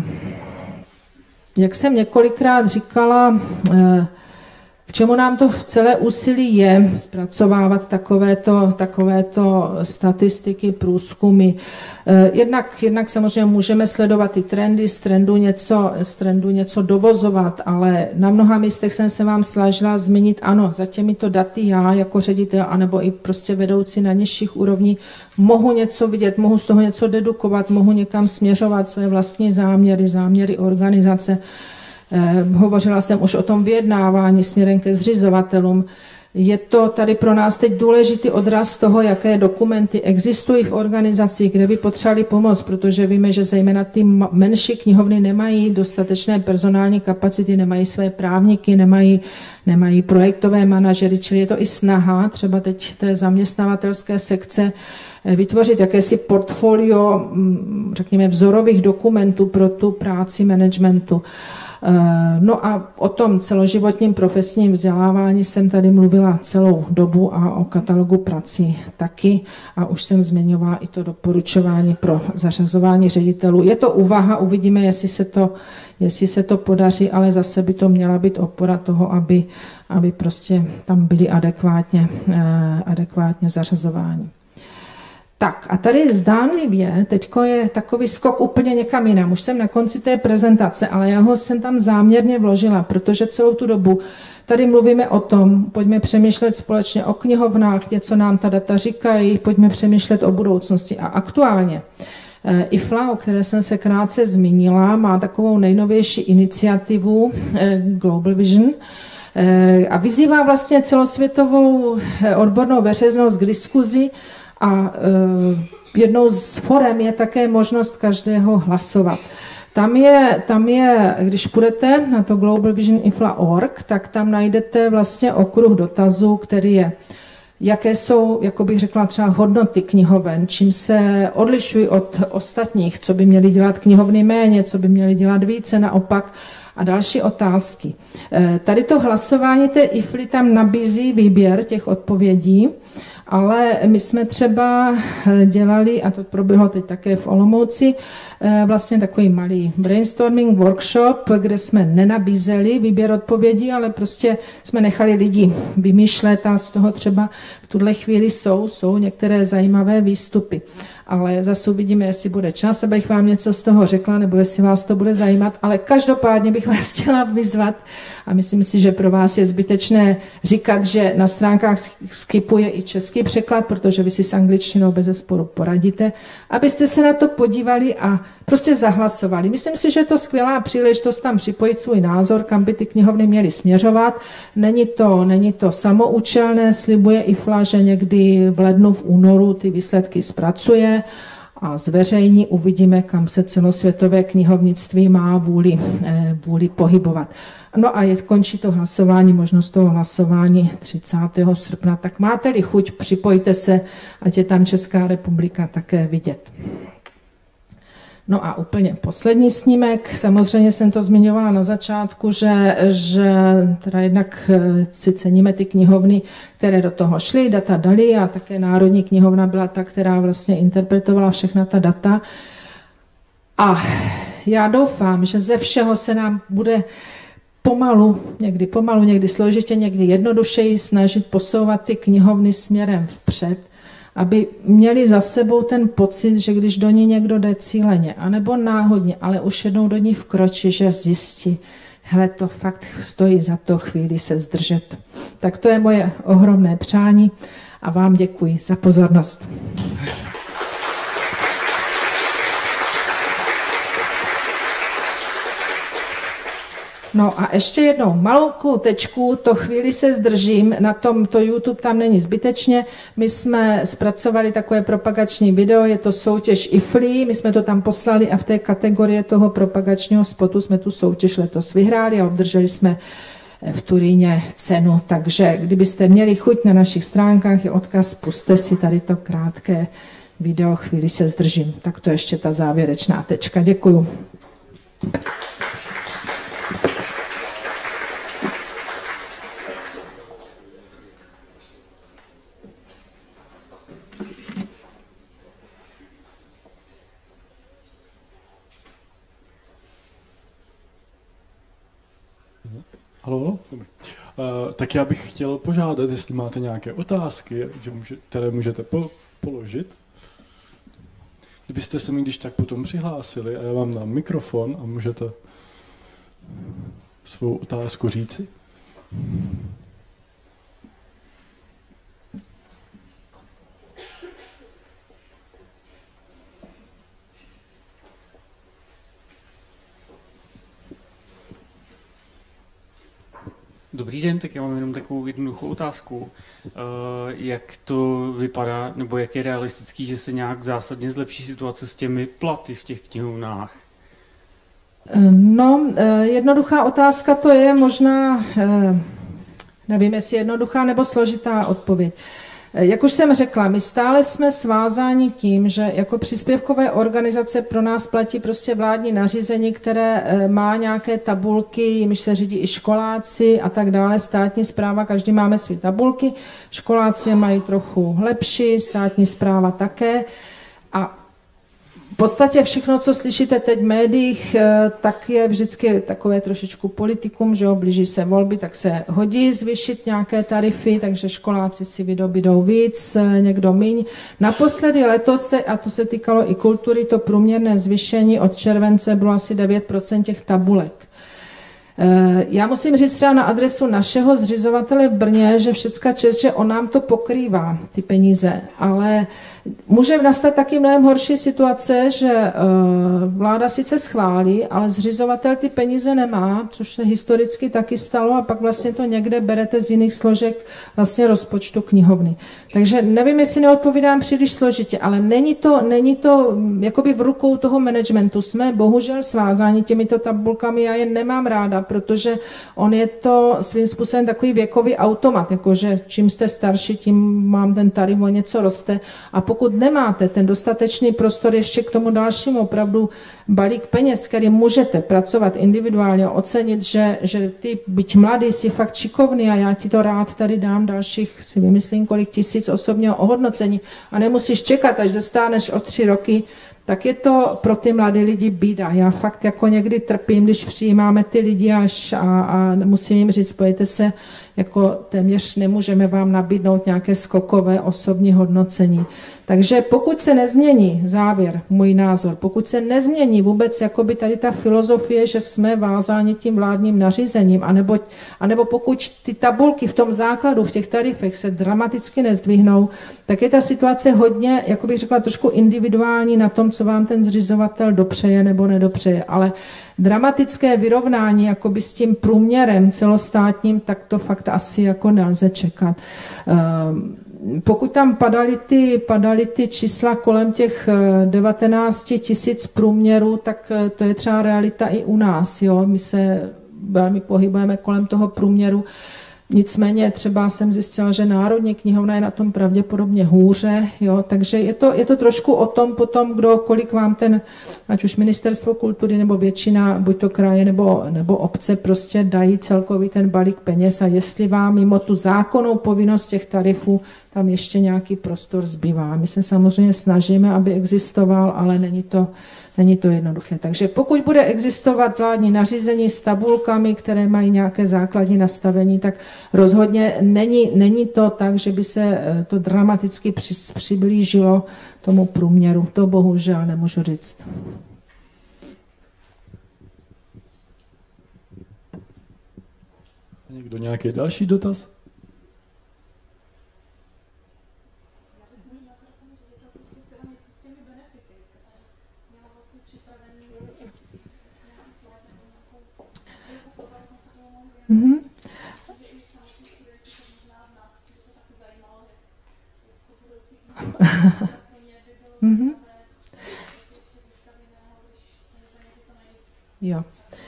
jak jsem několikrát říkala, k čemu nám to celé úsilí je zpracovávat takovéto statistiky, průzkumy. Jednak samozřejmě můžeme sledovat i trendy, z trendu něco dovozovat, ale na mnoha místech jsem se vám snažila zmínit, ano, za těmito daty já jako ředitel, anebo i prostě vedoucí na nižších úrovní, mohu něco vidět, mohu z toho něco dedukovat, mohu někam směřovat své vlastní záměry organizace. Hovořila jsem už o tom vyjednávání směrem ke zřizovatelům. Je to tady pro nás teď důležitý odraz toho, jaké dokumenty existují v organizacích, kde by potřebovali pomoc, protože víme, že zejména ty menší knihovny nemají dostatečné personální kapacity, nemají své právníky, nemají projektové manažery, čili je to i snaha třeba teď té zaměstnavatelské sekce vytvořit jakési portfolio, řekněme, vzorových dokumentů pro tu práci managementu. No a o tom celoživotním profesním vzdělávání jsem tady mluvila celou dobu a o katalogu prací taky a už jsem zmiňovala i to doporučování pro zařazování ředitelů. Je to úvaha, uvidíme, jestli se to podaří, ale zase by to měla být opora toho, aby prostě tam byli adekvátně zařazováni. Tak a tady zdánlivě, teďko je takový skok úplně někam jinam. Už jsem na konci té prezentace, ale já ho jsem tam záměrně vložila, protože celou tu dobu tady mluvíme o tom, pojďme přemýšlet společně o knihovnách, něco nám ta data říkají, pojďme přemýšlet o budoucnosti. A aktuálně IFLA, o které jsem se krátce zmínila, má takovou nejnovější iniciativu Global Vision, a vyzývá vlastně celosvětovou odbornou veřejnost k diskuzi a jednou z forem je také možnost každého hlasovat. Tam je, když půjdete na to globalvisioninfla.org, tak tam najdete vlastně okruh dotazů, který je, jaké jsou, jako bych řekla, třeba hodnoty knihoven, čím se odlišují od ostatních, co by měly dělat knihovny méně, co by měly dělat více, naopak, a další otázky. Tady to hlasování té IFLY tam nabízí výběr těch odpovědí, ale my jsme třeba dělali, a to proběhlo teď také v Olomouci, vlastně takový malý brainstorming workshop, kde jsme nenabízeli výběr odpovědí, ale prostě jsme nechali lidi vymýšlet a z toho třeba v tuhle chvíli jsou některé zajímavé výstupy. Ale zase uvidíme, jestli bude čas, abych vám něco z toho řekla, nebo jestli vás to bude zajímat, ale každopádně bych vás chtěla vyzvat a myslím si, že pro vás je zbytečné říkat, že na stránkách Skipu je i český překlad, protože vy si s angličtinou bezesporu poradíte, abyste se na to podívali a prostě zahlasovali. Myslím si, že je to skvělá příležitost tam připojit svůj názor, kam by ty knihovny měly směřovat. Není to samoučelné, slibuje IFLA, že někdy v lednu, v únoru ty výsledky zpracuje a zveřejní, uvidíme, kam se celosvětové knihovnictví má vůli pohybovat. No a končí to hlasování, možnost toho hlasování 30. srpna, tak máte-li chuť, připojte se, ať je tam Česká republika také vidět. No a úplně poslední snímek, samozřejmě jsem to zmiňovala na začátku, že teda jednak si ceníme ty knihovny, které do toho šly, data dali a také Národní knihovna byla ta, která vlastně interpretovala všechna ta data. A já doufám, že ze všeho se nám bude pomalu, někdy složitě, někdy jednodušeji snažit posouvat ty knihovny směrem vpřed, aby měli za sebou ten pocit, že když do ní někdo jde cíleně, anebo náhodně, ale už jednou do ní vkročí, že zjistí, hele, to fakt stojí za to chvíli se zdržet. Tak to je moje ohromné přání a vám děkuji za pozornost. No a ještě jednou maloukou tečku, to chvíli se zdržím, na tomto YouTube tam není zbytečně. My jsme zpracovali takové propagační video, je to soutěž IFLI, my jsme to tam poslali a v té kategorii toho propagačního spotu jsme tu soutěž letos vyhráli a obdrželi jsme v Turíně cenu. Takže kdybyste měli chuť, na našich stránkách je odkaz, pusťte si tady to krátké video, chvíli se zdržím. Tak to ještě ta závěrečná tečka. Děkuju. Halo? Dobrý. Tak já bych chtěl požádat, jestli máte nějaké otázky, které můžete položit. Kdybyste se mi když tak potom přihlásili a já vám dám mikrofon a můžete svou otázku říci. Dobrý den, tak já mám jenom takovou jednoduchou otázku. Jak to vypadá, nebo jak je realistický, že se nějak zásadně zlepší situace s těmi platy v těch knihovnách? No, jednoduchá otázka to je možná, nevím, jestli jednoduchá nebo složitá odpověď. Jak už jsem řekla, my stále jsme svázáni tím, že jako příspěvkové organizace pro nás platí prostě vládní nařízení, které má nějaké tabulky, jimž se řídí i školáci a tak dále, státní správa, každý máme své tabulky, školáci mají trochu lepší, státní správa také a v podstatě všechno, co slyšíte teď v médiích, tak je vždycky takové trošičku politikum, že jo, blíží se volby, tak se hodí zvýšit nějaké tarify, takže školáci si vydobydou víc, někdo míň. Naposledy letos, a to se týkalo i kultury, to průměrné zvýšení od července bylo asi 9% těch tabulek. Já musím říct třeba na adresu našeho zřizovatele v Brně, že všecka čest, že on nám to pokrývá, ty peníze, ale může nastat taky mnohem horší situace, že vláda sice schválí, ale zřizovatel ty peníze nemá, což se historicky taky stalo a pak vlastně to někde berete z jiných složek vlastně rozpočtu knihovny. Takže nevím, jestli neodpovídám příliš složitě, ale není to jakoby v rukou toho managementu. Jsme bohužel svázáni těmito tabulkami, já je nemám ráda, protože on je to svým způsobem takový věkový automat, jakože čím jste starší, tím mám ten tarif o něco roste a pokud nemáte ten dostatečný prostor ještě k tomu dalšímu opravdu balík peněz, který můžete pracovat individuálně, ocenit, že ty byť mladý jsi fakt šikovný a já ti to rád tady dám dalších, si vymyslím, kolik tisíc osobního ohodnocení a nemusíš čekat, až zastáneš o 3 roky, tak je to pro ty mladé lidi bída. Já fakt jako někdy trpím, když přijímáme ty lidi a musím jim říct, spojite se, jako téměř nemůžeme vám nabídnout nějaké skokové osobní hodnocení. Takže pokud se nezmění, závěr, můj názor, pokud se nezmění vůbec jakoby tady ta filozofie, že jsme vázáni tím vládním nařízením, anebo pokud ty tabulky v tom základu, v těch tarifech se dramaticky nezdvihnou, tak je ta situace hodně, jako bych řekla, trošku individuální na tom, co vám ten zřizovatel dopřeje nebo nedopřeje, ale dramatické vyrovnání jakoby s tím průměrem celostátním, tak to fakt asi jako nelze čekat. Pokud tam padaly ty čísla kolem těch 19 000 průměrů, tak to je třeba realita i u nás. Jo? My se velmi pohybujeme kolem toho průměru. Nicméně třeba jsem zjistila, že Národní knihovna je na tom pravděpodobně hůře, jo? Takže je to trošku o tom potom, kolik vám ten, ať už Ministerstvo kultury nebo většina, buď to kraje nebo obce prostě dají celkový ten balík peněz a jestli vám mimo tu zákonnou povinnost těch tarifů tam ještě nějaký prostor zbývá. My se samozřejmě snažíme, aby existoval, ale není to jednoduché. Takže pokud bude existovat vládní nařízení s tabulkami, které mají nějaké základní nastavení, tak rozhodně není to tak, že by se to dramaticky přiblížilo tomu průměru. To bohužel nemůžu říct. Někdo nějaký další dotaz? Mm-hmm. Mm-hmm. Jo.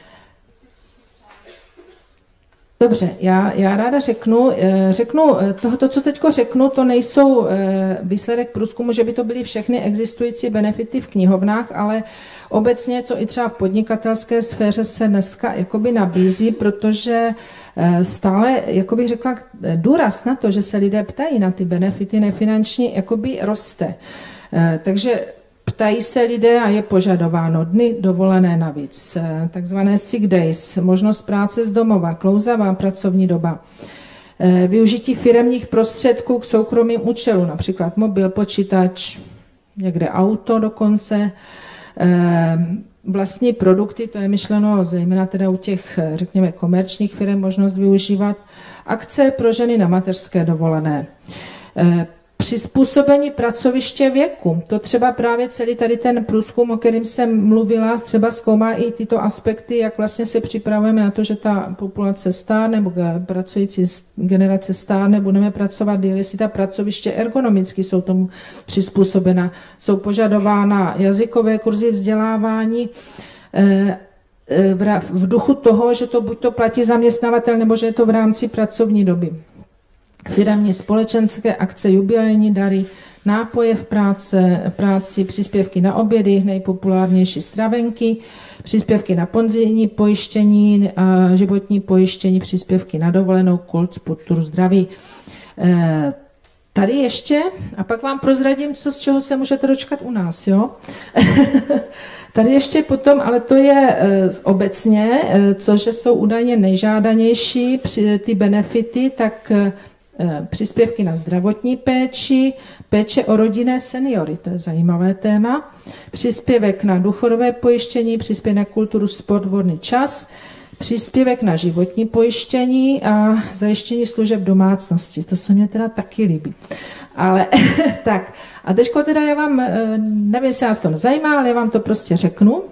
Dobře, já ráda řeknu to, co teď řeknu, to nejsou výsledek průzkumu, že by to byly všechny existující benefity v knihovnách, ale obecně, co i třeba v podnikatelské sféře se dneska jakoby nabízí, protože stále, jako bych řekla, důraz na to, že se lidé ptají na ty benefity nefinanční, jakoby roste. Takže ptají se lidé a je požadováno dny dovolené navíc, takzvané sick days, možnost práce z domova, klouzavá pracovní doba, využití firemních prostředků k soukromým účelům, například mobil, počítač, někde auto dokonce, vlastní produkty, to je myšleno zejména teda u těch, řekněme, komerčních firem možnost využívat, akce pro ženy na mateřské dovolené. Přizpůsobení pracoviště věku. To třeba právě celý tady ten průzkum, o kterém jsem mluvila, třeba zkoumá i tyto aspekty, jak vlastně se připravujeme na to, že ta populace stárne, nebo pracující generace stárne, budeme pracovat díl, jestli ta pracoviště ergonomicky jsou tomu přizpůsobena. Jsou požadována jazykové kurzy vzdělávání, v duchu toho, že to buď to platí zaměstnavatel, nebo že je to v rámci pracovní doby. Firemní společenské akce, jubilejní dary, nápoje v práci, příspěvky na obědy, nejpopulárnější stravenky, příspěvky na penzijní pojištění, životní pojištění, příspěvky na dovolenou, kult, podporu zdraví. Tady ještě, a pak vám prozradím, z čeho se můžete dočkat u nás, jo? Tady ještě potom, ale to je obecně, což jsou údajně nejžádanější ty benefity, tak příspěvky na zdravotní péči, péče o rodinné seniory, to je zajímavé téma, příspěvek na důchodové pojištění, příspěvek na kulturu, sport, volný čas, příspěvek na životní pojištění a zajištění služeb domácnosti. To se mě teda taky líbí. Ale tak, a teďko teda já vám, nevím, jestli vás to nezajímá, ale já vám to prostě řeknu.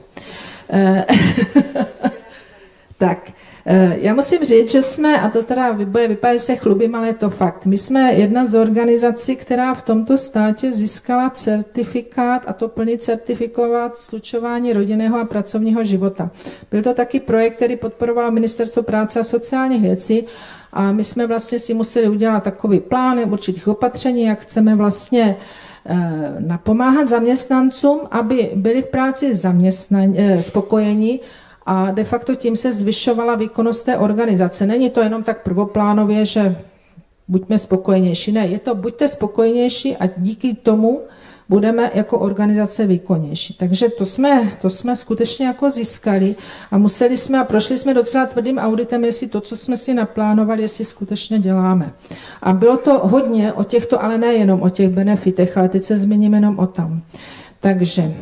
Tak, já musím říct, že jsme, a to teda vypadá, že se chlubím, ale je to fakt, my jsme jedna z organizací, která v tomto státě získala certifikát, a to plný certifikovat slučování rodinného a pracovního života. Byl to taky projekt, který podporovalo Ministerstvo práce a sociálních věcí, a my jsme vlastně si museli udělat takový plán určitých opatření, jak chceme vlastně napomáhat zaměstnancům, aby byli v práci spokojení, a de facto tím se zvyšovala výkonnost té organizace. Není to jenom tak prvoplánově, že buďme spokojenější. Ne, je to buďte spokojenější a díky tomu budeme jako organizace výkonnější. Takže to jsme skutečně jako získali a museli jsme a prošli jsme docela tvrdým auditem, jestli to, co jsme si naplánovali, jestli skutečně děláme. A bylo to hodně o těchto, ale nejenom o těch benefitech, ale teď se zmíním jenom o tam. Takže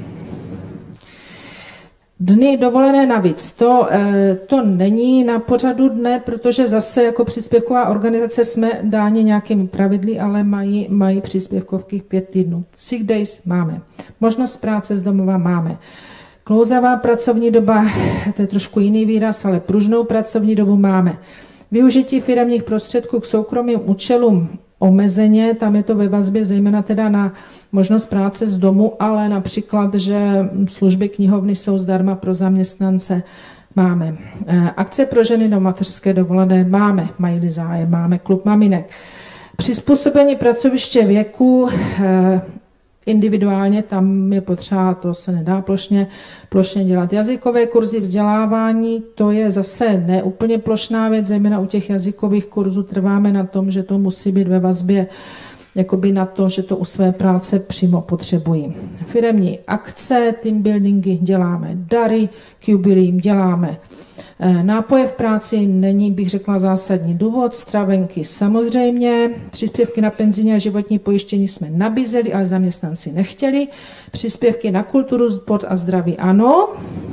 dny dovolené navíc, to není na pořadu dne, protože zase jako příspěvková organizace jsme dáni nějakými pravidly, ale mají příspěvkovky 5 týdnů. Sick days máme. Možnost práce z domova máme. Klouzavá pracovní doba, to je trošku jiný výraz, ale pružnou pracovní dobu máme. Využití firemních prostředků k soukromým účelům omezeně, tam je to ve vazbě zejména teda na možnost práce z domu, ale například, že služby knihovny jsou zdarma pro zaměstnance, máme. Akce pro ženy do mateřské dovolené máme, mají-li zájem, máme klub maminek. Přizpůsobení pracoviště věku, individuálně, tam je potřeba, to se nedá plošně dělat. Jazykové kurzy vzdělávání, to je zase neúplně plošná věc, zejména u těch jazykových kurzů trváme na tom, že to musí být ve vazbě jakoby na to, že to u své práce přímo potřebují. Firemní akce, team buildingy děláme, dary k jubilím děláme. Nápoje v práci není, bych řekla, zásadní důvod, stravenky samozřejmě, příspěvky na penzijní a životní pojištění jsme nabízeli, ale zaměstnanci nechtěli, příspěvky na kulturu, sport a zdraví ano.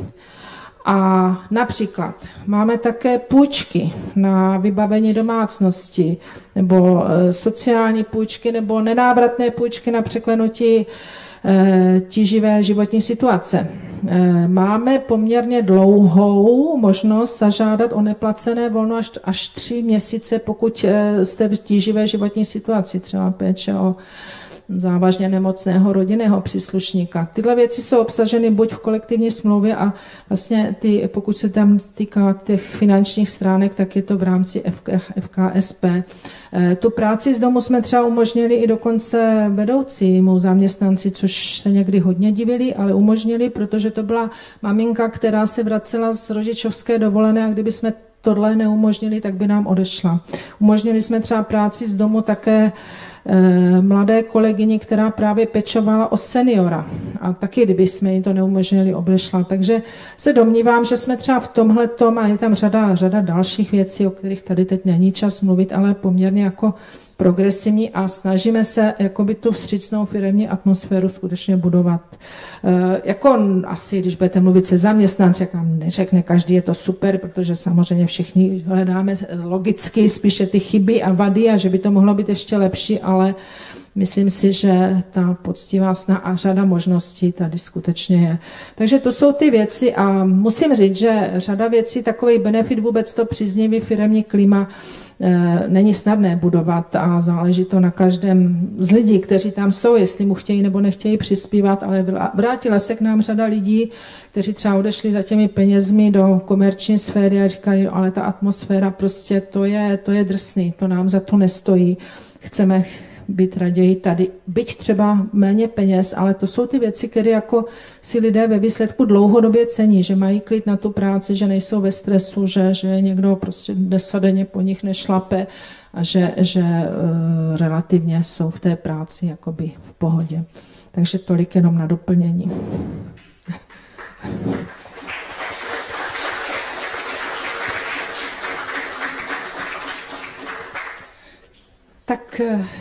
A například máme také půjčky na vybavení domácnosti, nebo sociální půjčky, nebo nenávratné půjčky na překlenutí tíživé životní situace. Máme poměrně dlouhou možnost zažádat o neplacené volno až 3 měsíce, pokud jste v tíživé životní situaci, třeba péče o závažně nemocného rodinného příslušníka. Tyhle věci jsou obsaženy buď v kolektivní smlouvě a vlastně pokud se tam týká těch finančních stránek, tak je to v rámci FKSP. Tu práci z domu jsme třeba umožnili i dokonce vedoucímu zaměstnanci, což se někdy hodně divili, ale umožnili, protože to byla maminka, která se vracela z rodičovské dovolené a kdyby jsme tohle neumožnili, tak by nám odešla. Umožnili jsme třeba práci z domu také mladé kolegyni, která právě pečovala o seniora. A taky, kdyby jsme jí to neumožnili, odešla. Takže se domnívám, že jsme třeba v tomhletom, a je tam řada dalších věcí, o kterých tady teď není čas mluvit, ale poměrně jako progresivní a snažíme se jakoby tu vstřícnou firemní atmosféru skutečně budovat. Jako asi, když budete mluvit se zaměstnanci, jak vám neřekne každý, je to super, protože samozřejmě všichni hledáme logicky spíše ty chyby a vady a že by to mohlo být ještě lepší, ale myslím si, že ta poctivá sna a řada možností tady skutečně je. Takže to jsou ty věci a musím říct, že řada věcí, takový benefit vůbec to příznivý firemní klima není snadné budovat a záleží to na každém z lidí, kteří tam jsou, jestli mu chtějí nebo nechtějí přispívat, ale vrátila se k nám řada lidí, kteří třeba odešli za těmi penězmi do komerční sféry a říkají, ale ta atmosféra prostě to je drsný, to nám za to nestojí, chceme být raději tady, byť třeba méně peněz, ale to jsou ty věci, které jako si lidé ve výsledku dlouhodobě cení, že mají klid na tu práci, že nejsou ve stresu, že někdo prostě desadenně po nich nešlape a že relativně jsou v té práci jakoby v pohodě. Takže tolik jenom na doplnění. Tak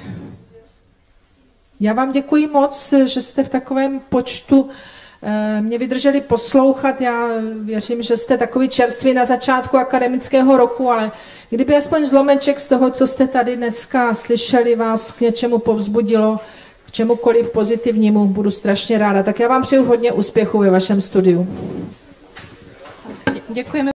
já vám děkuji moc, že jste v takovém počtu mě vydrželi poslouchat. Já věřím, že jste takový čerství na začátku akademického roku, ale kdyby aspoň zlomeček z toho, co jste tady dneska slyšeli, vás k něčemu povzbudilo, k čemukoliv pozitivnímu, budu strašně ráda. Tak já vám přeju hodně úspěchů ve vašem studiu. Děkujeme.